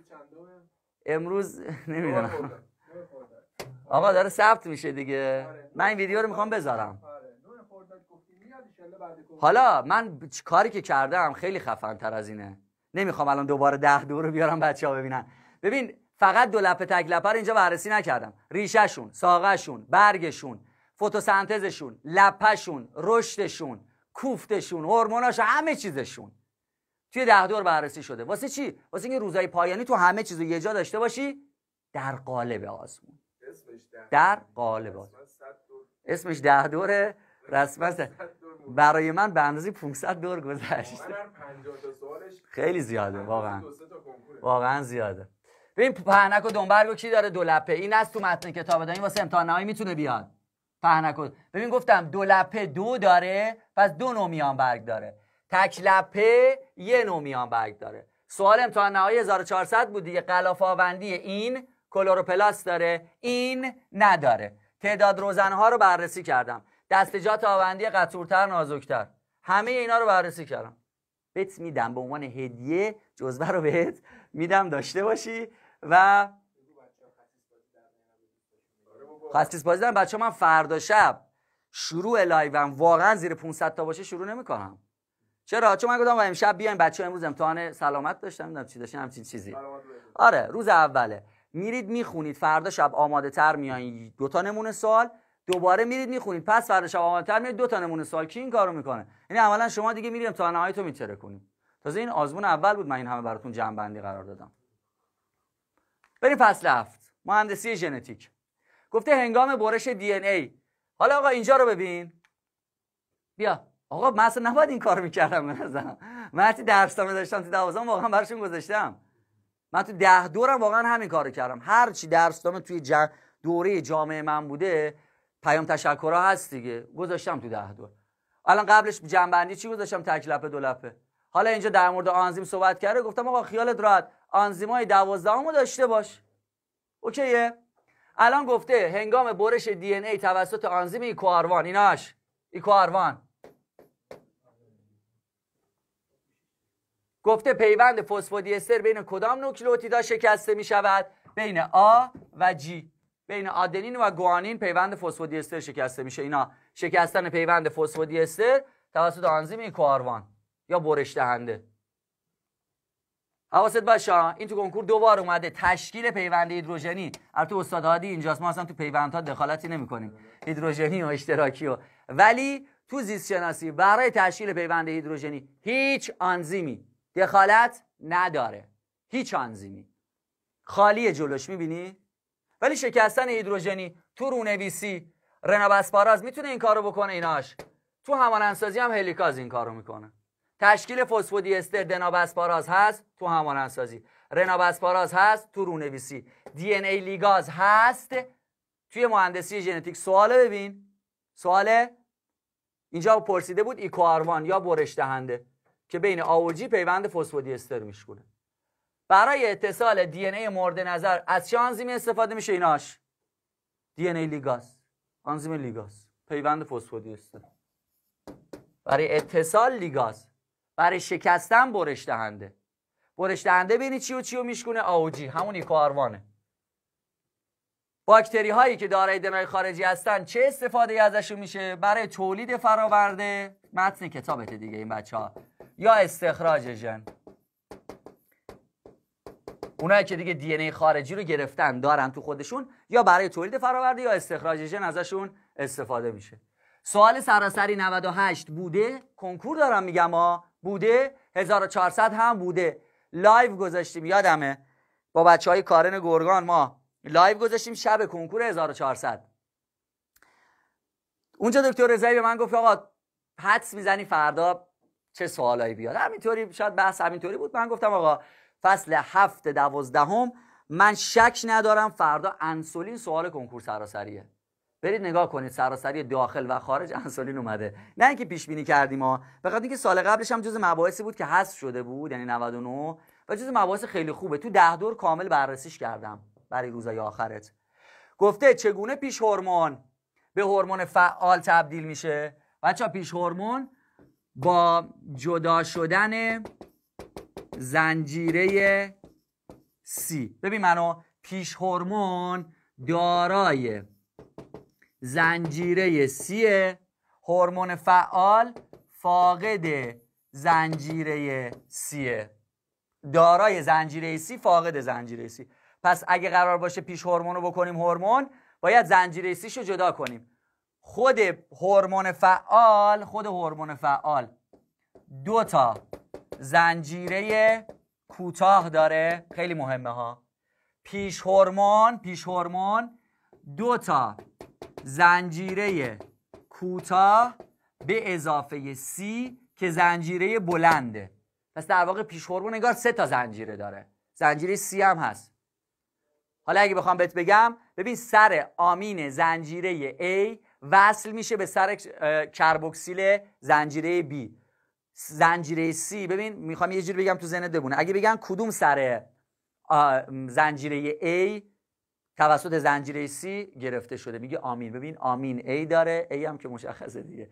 امروز نمیدونم آقا داره ثبت میشه دیگه. من این ویدیو رو میخوام بذارم. حالا من کاری که کردم خیلی خفن تر از اینه، نمیخوام الان دوباره 10 دور رو بیارم بچه‌ها ببینن. ببین فقط دو لپه تک لپه رو اینجا بررسی نکردم، ریشهشون، ساقهشون، برگشون، فتوسنتزشون، لپهشون، رشدشون، کوفتشون، هورموناشون، همه چیزشون توی 10 دور بررسی شده. واسه چی؟ واسه اینکه روزای پایانی تو همه چیزو یه جا داشته باشی در قالب آزمون. در قالب آزمون. اسمش 10 دوره رسما. برای من به اندازه 500 دور گذشت. خیلی زیاده واقعا زیاده. ببین پهنک و دنبرگو کی داره؟ دو لپه. این از تو متن کتاب داریم واسه امتحان نهایی میتونه بیاد. پهنک ببین گفتم دو لپه دو داره، پس دو نوع میان برگ داره. تک لپه یه نوع میان برگ داره. سوال امتحان نهایی 1400 بود دیگه، غلاف آوندی این کلروپلاست داره، این نداره. تعداد روزنه ها رو بررسی کردم، دستجات آوندی قطورتر نازکتر، همه اینا رو بررسی کردم. بهت میدم به عنوان هدیه، جزوه رو بهت میدم داشته باشی. و خصیص بازی دارم بچه من فردا شب شروع لایوم واقعا زیر 500 تا باشه شروع نمی‌کنم. چرا؟ چون من گفتم امشب بیاین بچه‌ها امروز امتحان سلامت داشتم، نمیدونم چی داشتن، همچین چیزی. آره روز اوله میرید میخونید، فردا شب آماده تر میایین 2 تا نمونه سوال، دوباره میرید میخونید، پس فردا شب آماده تر میایید 2 تا نمونه سوال. کی این کارو میکنه؟ یعنی عملا شما دیگه میرید امتحان نهایی تو میتره کنید. تازه این آزمون اول بود، من این همه براتون جمع بندی قرار دادم. بریم فصل 7 مهندسی ژنتیک. گفته هنگام برش دی ان ای. حالا آقا اینجا رو ببین، بیا آقا من اصلا نباید این کارو میکردم به نظرم. من حتی درسامه داشتم تو 12 واقعا براشون گذاشتم. من تو 10 دورم واقعا همین کارو کردم. هر چی درس دادم توی دوره جامعه من بوده پیام تشکرها هست دیگه، گذاشتم تو 10 دور. الان قبلش جنبندی چی گذاشتم؟ تک لپه 2 لپه. حالا اینجا در مورد آنزیم صحبت کرده، گفتم آقا خیالت راحت آنزیمای 12 داشته باش. اوکیه؟ الان گفته هنگام برش دی ان ای توسط آنزیم ایکواروان، ایناش ایکواروان، گفته پیوند فسفودی استر بین کدام نوکلئوتیدها شکسته می شود؟ بین آ و جی، بین آدنین و گوانین پیوند فسفودی استر شکسته میشه. اینا شکستن پیوند فسفودی استر توسط آنزیم ایکواروان یا برش دهنده. حواست باشه این تو کنکور 2 بار اومده، تشکیل پیوند هیدروژنی. البته استاد هادی اینجاست، ما اصلا تو پیوندها دخالتی نمی‌کنیم، هیدروژنی و اشتراکی و، ولی تو زیست شناسی برای تشکیل پیوند هیدروژنی هیچ آنزیمی دخالت نداره، هیچ آنزیمی خالیه جلوش، میبینی؟ ولی شکستن هیدروژنی تو رونویسی رنابسپاراز میتونه این کارو بکنه، ایناش تو همانندسازی هم هلیکاز این کارو میکنه. تشکیل فسفودی استر دنابسپاراز هست تو همانندسازی، رنابسپاراز هست تو رونویسی، دی ان ای لیگاز هست توی مهندسی ژنتیک. سواله ببین، سواله اینجا پرسیده بود ایکواروان یا برش دهنده که بین آ و جی پیوند فسفودی استر میشکنه. برای اتصال دی ان ای مورد نظر از چه آنزیمی استفاده میشه؟ ایناش دی ان ای لیگاز، آنزیم لیگاز، پیوند فسفودی استر. برای اتصال لیگاز، برای شکستن برش دهنده. برش دهنده بین چی و چی رو میشکنه؟ آ و جی، همون ایکواروانه. باکتری هایی که دارای دنای خارجی هستن چه استفاده ازشون میشه؟ برای تولید فراورده، متن کتابته دیگه این بچه‌ها، یا استخراج ژن. اونایی که دیگه دی ان ای خارجی رو گرفتن دارن تو خودشون، یا برای تولید فراورده یا استخراج ژن ازشون استفاده میشه. سوال سراسری 98 بوده، کنکور دارم میگم ها، بوده 1400 هم بوده. لایو گذاشتیم، یادمه با بچهای کارن گرگان ما لایو گذاشتیم شب کنکور 1400. اونجا دکتر رضایی به من گفت آقا حدس میزنی فردا چه سوالایی بیاد؟ همینطوری شاید بحث همینطوری بود. من گفتم آقا فصل 7/12 من شک ندارم فردا انسولین سوال کنکور سراسریه. برید نگاه کنید سراسری داخل و خارج انسولین اومده. نه اینکه پیش بینی کردیم ها، فقط اینکه سال قبلش هم جز مباحثی بود که حذف شده بود، یعنی 99، و جز مباحث خیلی خوبه. تو 10 دور کامل بررسیش کردم برای روزهای آخرت. گفته چگونه پیش هورمون به هورمون فعال تبدیل میشه؟ بچه‌ها پیش هورمون با جدا شدن زنجیره C. ببین منو، پیش هورمون دارای زنجیره C، هورمون فعال فاقد زنجیره C، دارای زنجیره C فاقد زنجیره C. پس اگه قرار باشه پیش هورمون رو بکنیم هورمون، باید زنجیره C شو جدا کنیم. خود هورمون فعال 2 تا زنجیره کوتاه داره، خیلی مهمه ها. پیش هورمون 2 تا زنجیره کوتاه به اضافه C که زنجیره بلنده. پس در واقع پیش هورمون انگار 3 تا زنجیره داره، زنجیره C هم هست. حالا اگه بخوام بهت بگم، ببین سر آمین زنجیره A وصل میشه به سر کربوکسیل زنجیره B. زنجیره C، ببین میخوام یه جوری بگم تو ذهنت بمونه، اگه بگم کدوم سر زنجیره A توسط زنجیره C گرفته شده، میگه آمین. ببین آمین A داره، A هم که مشخصه دیگه.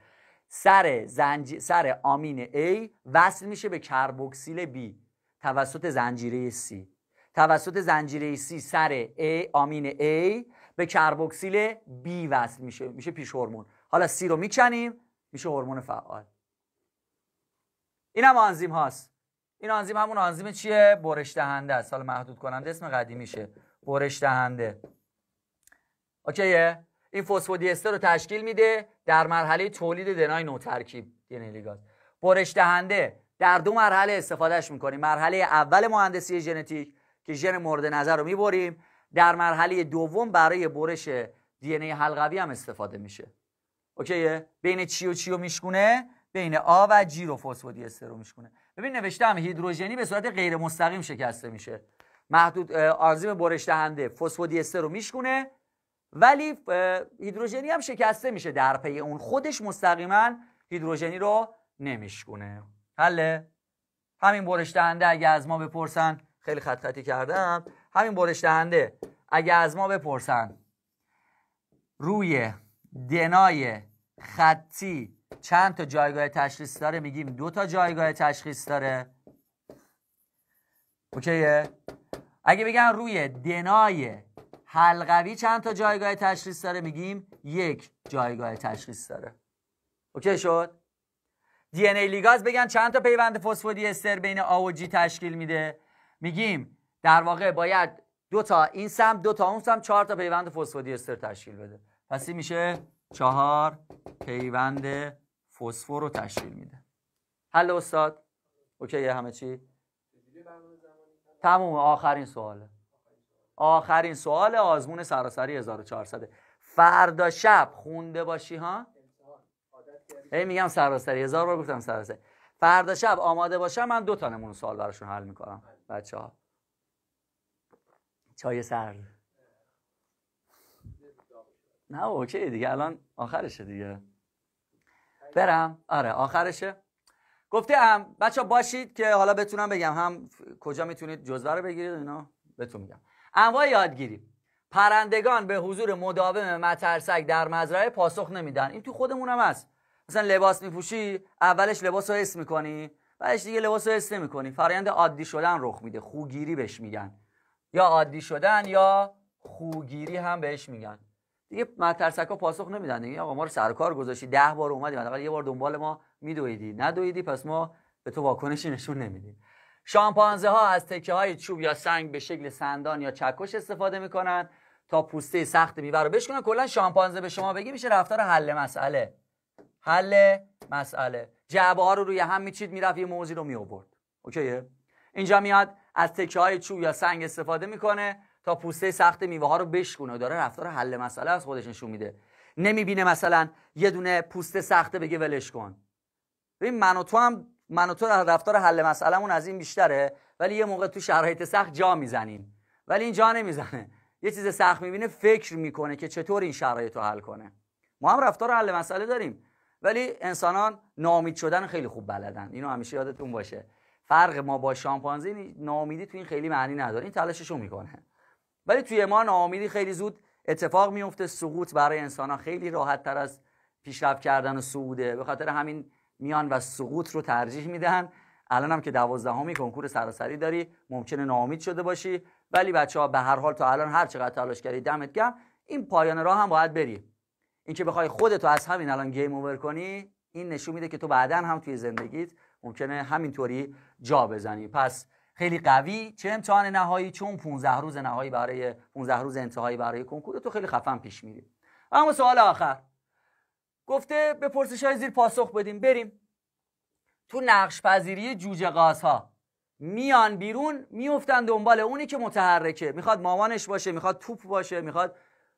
سر آمین A وصل میشه به کربوکسیل B توسط زنجیره C. توسط زنجیره C سر آمین A به کربوکسیل B وصل میشه پیش هورمون. حالا C رو میکنیم میشه هورمون فعال. این هم آنزیم هاست. این آنزیم همون آنزیم چیه؟ برش دهنده است. حالا محدود کننده اسم قدیمیشه، برش دهنده. اوکیه؟ این فسفودی استر رو تشکیل میده در مرحله تولید دنای نوترکیب دی ان ای لیگاز. برش دهنده در 2 مرحله استفادهش میکنیم. مرحله اول مهندسی ژنتیک که ژن مورد نظر رو میبریم، در مرحله دوم برای برش دی ان ای حلقوی هم استفاده میشه. اوکیه؟ بین چی و چی رو میشکونه؟ بین آ و جی رو فسفودی استر رو میشکونه. ببین نوشتم هیدروژنی به صورت غیر مستقیم شکسته میشه. محدود آنزیم برش دهنده فسفودی استر رو میشکونه، ولی هیدروژنی هم شکسته میشه در پی اون، خودش مستقیما هیدروژنی رو نمیشکونه. حله؟ همین برش دهنده اگه از ما بپرسن، خیلی خطی کردم، همین برش دهنده اگه از ما بپرسن روی دنای خطی چند تا جایگاه تشخیص داره، میگیم 2 تا جایگاه تشخیص داره. اوکیه؟ اگه بگن روی دنای حلقوی چند تا جایگاه تشخیص داره، میگیم 1 جایگاه تشخیص داره. اوکی شد؟ دی ان ای لیگاز بگن چند تا پیوند فسفودی استر بین آ و جی تشکیل میده، میگیم در واقع باید 2 تا این سمت 2 تا اون سمت 4 تا پیوند فسفودی استر تشکیل بده. پس این میشه 4 پیوند فسفر رو تشکیل میده. حل استاد؟ اوکی همه چی؟ تموم. آخرین سواله. آخرین سوال آزمون سراسری 1400. فردا شب خونده باشی ها. میگم سراسری 1000 بار گفتم سراسری. فردا شب آماده باشم، من 2 تا نمونه سوال براشون حل میکنم بچه‌ها. چای سرد. نه اوکی دیگه، الان آخرشه دیگه. برم؟ آره آخرشه. گفتم بچه‌ها باشید که حالا بتونم بگم هم کجا میتونید جزوه رو بگیرید اینا بهتون میگم. انواع یادگیری. پرندگان به حضور مداوم مترسک در مزرعه پاسخ نمیدن. این تو خودمون هم هست. مثلا لباس میپوشی، اولش لباس رو حس میکنی، بعدش دیگه لباس رو حس نمیکنی. فرآیند عادی شدن رخ میده. خوگیری بهش میگن. یا عادی شدن یا خوگیری هم بهش میگن. دیگه مترسکا پاسخ نمیدن دیگه. آقا ما رو سر کار گذاشتی، 10 بار اومدی حداقل یه بار دنبال ما میدویدی، ندویدی، پس ما به تو واکنشی نشون نمیدیم. شامپانزه ها از تکه های چوب یا سنگ به شکل سندان یا چکش استفاده میکنن تا پوسته سخت میوه رو بشکنن. کلا شامپانزه به شما بگی میشه رفتار حل مسئله. حل مسئله. جعبه ها رو روی هم میچید، میرفت یه موزی رو میآورد. اوکیه؟ اینجا میاد از تکه های چوب یا سنگ استفاده میکنه تا پوسته سخت میوه ها رو بشکنه و داره رفتار حل مسئله از خودش نشون میده. نمیبینه مثلا یه دونه پوسته سخته بگه ولش کن. ببین من و تو رفتار حل مسئلهمون از این بیشتره، ولی یه موقع تو شرایط سخت جا میزنیم، ولی این جا نمیزنه. یه چیز سخت میبینه فکر میکنه که چطور این شرایط رو حل کنه. ما هم رفتار حل مسئله داریم، ولی انسانان ناامید شدن خیلی خوب بلدن. اینو همیشه یادتون باشه. فرق ما با شامپانزه، ناامیدی تو این خیلی معنی نداره، این تلاششو میکنه، ولی توی ما ناامیدی خیلی زود اتفاق میفته. سقوط برای انسان‌ها خیلی راحت تر از پیشرفت کردن و صعوده، به خاطر همین میان و سقوط رو ترجیح میدن. الان هم که 12می کنکور سراسری داری، ممکنه ناامید شده باشی، ولی بچه‌ها به هر حال تا الان هر چقدر تلاش کردی دمت گرم. این پایان راه هم باید بری. این که بخوای خودتو از همین الان گیم اوور کنی، این نشون میده که تو بعداً هم توی زندگیت ممکنه همینطوری جا بزنی. پس خیلی قوی، چه امتحان نهایی، چون 15 روز نهایی برای 15 روز انتهایی برای کنکور تو خیلی خفن پیش میری. اما سوال آخر گفته به پرسش‌های زیر پاسخ بدیم. بریم تو نقش پذیری جوجه قازها. میان بیرون، میافتن دنبال اونی که متحرکه، میخواد مامانش باشه، میخواد توپ باشه، میخواد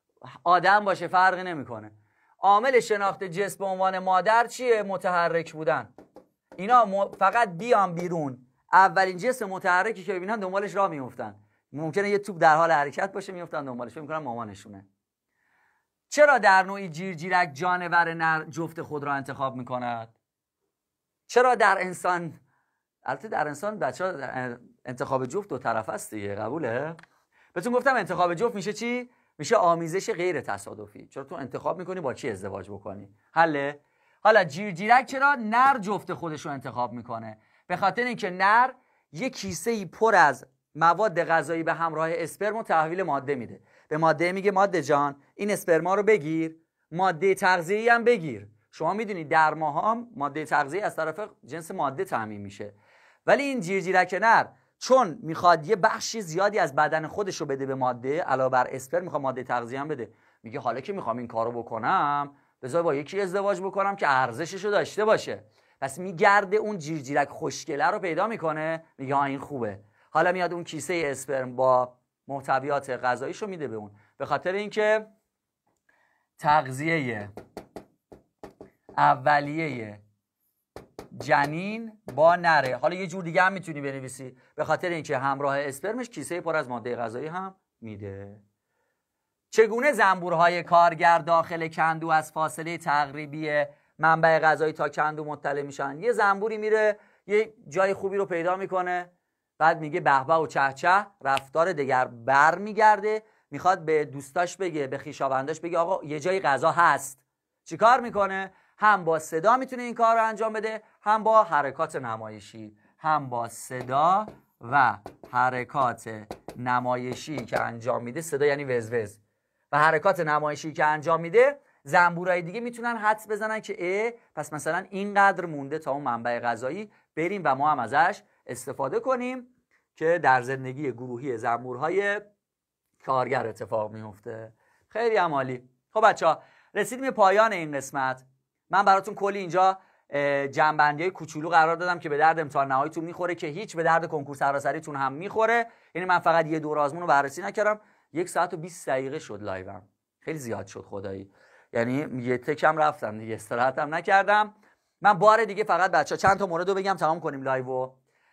آدم باشه، فرقی نمیکنه. عامل شناخت جنس به عنوان مادر چیه؟ متحرک بودن. اینا فقط بیان بیرون، اولین جسم متحرکی که ببینن دنبالش راه میافتن. ممکنه یه توپ در حال حرکت باشه، میافتن دنبالش، فکر میکنن مامانشونه. چرا در نوعی جیرجیرک جانور نر جفت خود را انتخاب میکند؟ چرا در انسان، البته در انسان بچه‌ها انتخاب جفت دو طرف است دیگه، قبوله؟ بهتون گفتم انتخاب جفت میشه چی؟ میشه آمیزش غیر تصادفی. چرا تو انتخاب میکنی با کی ازدواج بکنی. حله؟ حالا جیرجیرک چرا نر جفت خودش رو انتخاب میکنه؟ به خاطر اینکه نر یک کیسه‌ای پر از مواد غذایی به همراه اسپرم تحویل ماده میده. به ماده میگه ماده جان این اسپرما رو بگیر، ماده تغذیه‌ای هم بگیر. شما میدونید در ماها ماده تغذیه از طرف جنس ماده تامین میشه، ولی این جیرجیرک نر چون میخواد یه بخشی زیادی از بدن خودش رو بده به ماده، علاوه بر اسپرم میخواد ماده تغذیه هم بده. میگه حالا که میخوام این کارو بکنم، بذار با یکی ازدواج بکنم که ارزشش رو داشته باشه. پس میگرده اون جیرجیرک خوشگله رو پیدا میکنه، میگه این خوبه. حالا میاد اون کیسه اسپرم با محتویات غذاییش رو میده به اون. به خاطر اینکه تغذیه اولیه جنین با نره. حالا یه جور دیگه هم میتونی بنویسی، به خاطر اینکه همراه اسپرمش کیسه پر از ماده غذایی هم میده. چگونه زنبورهای کارگر داخل کندو از فاصله تقریبی منبع غذایی تا کندو مطلع میشن؟ یه زنبوری میره یه جای خوبی رو پیدا میکنه، بعد میگه به به و چه چه، رفتار دگر بر میگرده، میخواد به دوستاش بگه، به خویشاونداش بگه آقا یه جای غذا هست. چیکار میکنه؟ هم با صدا میتونه این کار رو انجام بده، هم با حرکات نمایشی. هم با صدا و حرکات نمایشی که انجام میده، صدا یعنی وزوز، و حرکات نمایشی که انجام میده، زنبورای دیگه میتونن حدس بزنن که پس مثلا اینقدر مونده تا اون منبع غذایی، بریم و ما هم ازش استفاده کنیم، که در زندگی گروهی زنبورهای کارگر اتفاق میفته. خیلی عالی. خب بچه‌ها رسیدیم به پایان این قسمت. من براتون کلی اینجا جنبندی‌های کوچولو قرار دادم که به درد امتحان نهاییتون میخوره، که هیچ به درد کنکور سراسریتون هم میخوره. یعنی من فقط یه دور آزمون رو بررسی نکردم، 1 ساعت و 20 دقیقه شد لایوم، خیلی زیاد شد خدایی. یعنی یه تکم رفتم دیگه، استراحتم نکردم. من بار دیگه فقط بچه‌ها چند تا مورد رو بگم تمام کنیم لایو.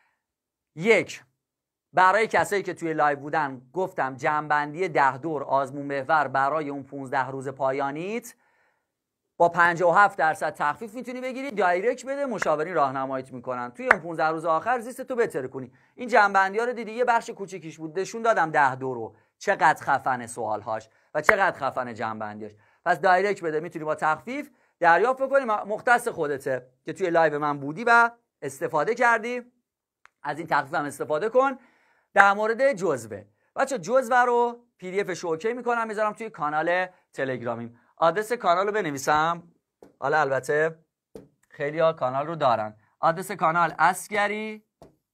1، برای کسایی که توی لایو بودن گفتم جنبندی 10 دور آزمون محور برای اون 15 روز پایانیت با 57% تخفیف میتونی بگیری. دایرکت بده، مشاورین راهنماییت میکنن توی اون 15 روز آخر زیست تو بهتر کنی. این جنبندی‌ها رو دیدی، یه بخش کوچیکیش بود، نشون دادم 10 دور رو چقدر خفن سوالهاش و چقدر خفن جنبندیاش. پس دایرکت بده، میتونی با تخفیف دریافت بکنی. مختص خودته که توی لایو من بودی و استفاده کردی، از این تخفیف هم استفاده کن. در مورد جزوه، بچه جزوه رو پی دی اف اوکی میکنم، میذارم توی کانال تلگرامیم. آدرس کانال رو بنویسم. حالا البته خیلی ها کانال رو دارن. آدرس کانال اسگری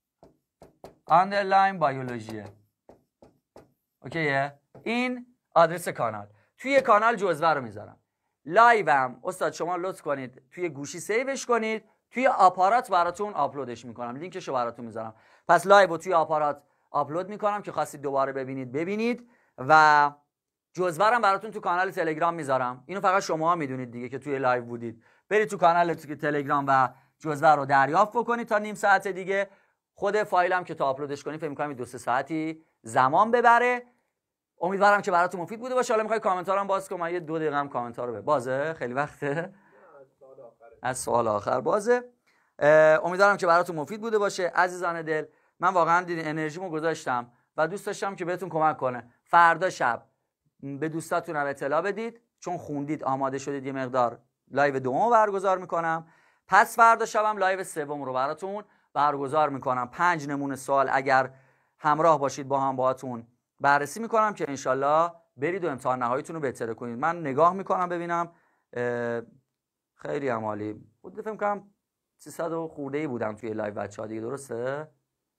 _ بیولوژیه. اوکیه؟ این آدرس کانال. توی کانال جزوه رو میذارم. لایوم استاد شما لطف کنید توی گوشی سیوش کنید، توی آپارات براتون آپلودش میکنم، لینکشو براتون میذارم. پس لایو رو توی آپارات آپلود میکنم که خواستید دوباره ببینید و جزوه رو براتون تو کانال تلگرام میذارم. اینو فقط شما میدونید دیگه که توی لایو بودید. برید تو کانال تلگرام و جزوه رو دریافت بکنید تا نیم ساعت دیگه. خود فایلم که تا آپلودش کنید فکر می‌کنم 2-3 ساعتی زمان ببره. امیدوارم که براتون مفید بوده باشه. حالا میخوای کامنتارم باز کنم، من یه 2 دقیقه هم کامنتار رو بازه، خیلی وقته، از سوال آخر بازه. امیدوارم که براتون مفید بوده باشه عزیزان دل. من واقعا انرژیمو گذاشتم و دوست داشتم که بهتون کمک کنه. فردا شب به دوستاتون هم اطلاع بدید، چون خوندید آماده شدید یه مقدار لایو دومو برگزار میکنم. پس فردا شبم لایو سوم رو براتون برگزار میکنم. 5 نمونه سوال اگر همراه باشید با هم باهاتون بررسی میکنم که انشالله برید و امتحان نهاییتون رو بهتر کنید. من نگاه میکنم ببینم خیلی عالی بود. فکر میکنم 300 و خورده‌ای بودم توی لایو بچه‌ها دیگه، درسته؟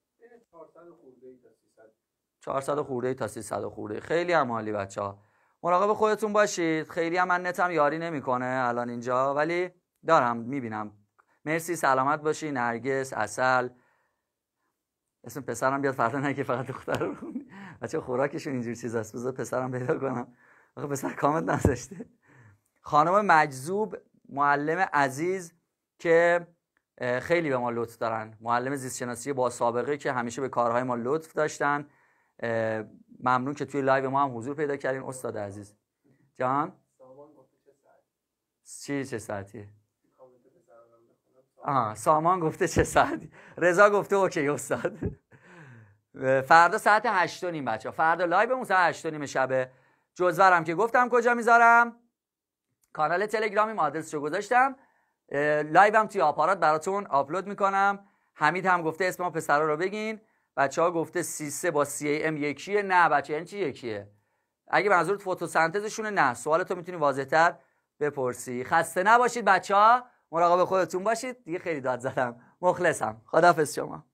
400 خورده‌ای تا 300 خورده‌ای. خیلی عالی بچه‌ها. مراقب خودتون باشید. خیلی هم من نتم یاری نمیکنه الان اینجا، ولی دارم میبینم. مرسی، سلامت باشی. نرگس، عسل، اسم پسرم بیاد فردا، نه که فقط دختر رو بچه خوراکشون اینجور چیزاست. بذار پسرم پیدا کنم. آخه پسر کامنت نذاشته. خانم مجذوب، معلم عزیز که خیلی به ما لطف دارن، معلم زیست شناسی با سابقه که همیشه به کارهای ما لطف داشتن. ممنون که توی لایو ما هم حضور پیدا کردین استاد عزیز. جان چه ساعتیه؟ سامان گفته چه ساعتی؟ رضا گفته اوکی استاد. فردا ساعت 8:30 بچه‌ها. فردا لایومون ساعت 8:30 شبه. جزورم که گفتم کجا میذارم، کانال تلگرامیم، آدرسشو گذاشتم. لایوم توی آپارات براتون آپلود میکنم. حمید هم گفته اسم ما پسرا رو بگین. بچه‌ها گفته C3 با CAM یکیه. نه بچه یعنی چی یکیه؟ اگه منظورت فتوسنتزشونه نه. سوالتو میتونی واضح‌تر بپرسی. خسته نباشید بچه‌ها. مراقب خودتون باشید. دیگه خیلی داد زدم. مخلصم. خداحافظ شما.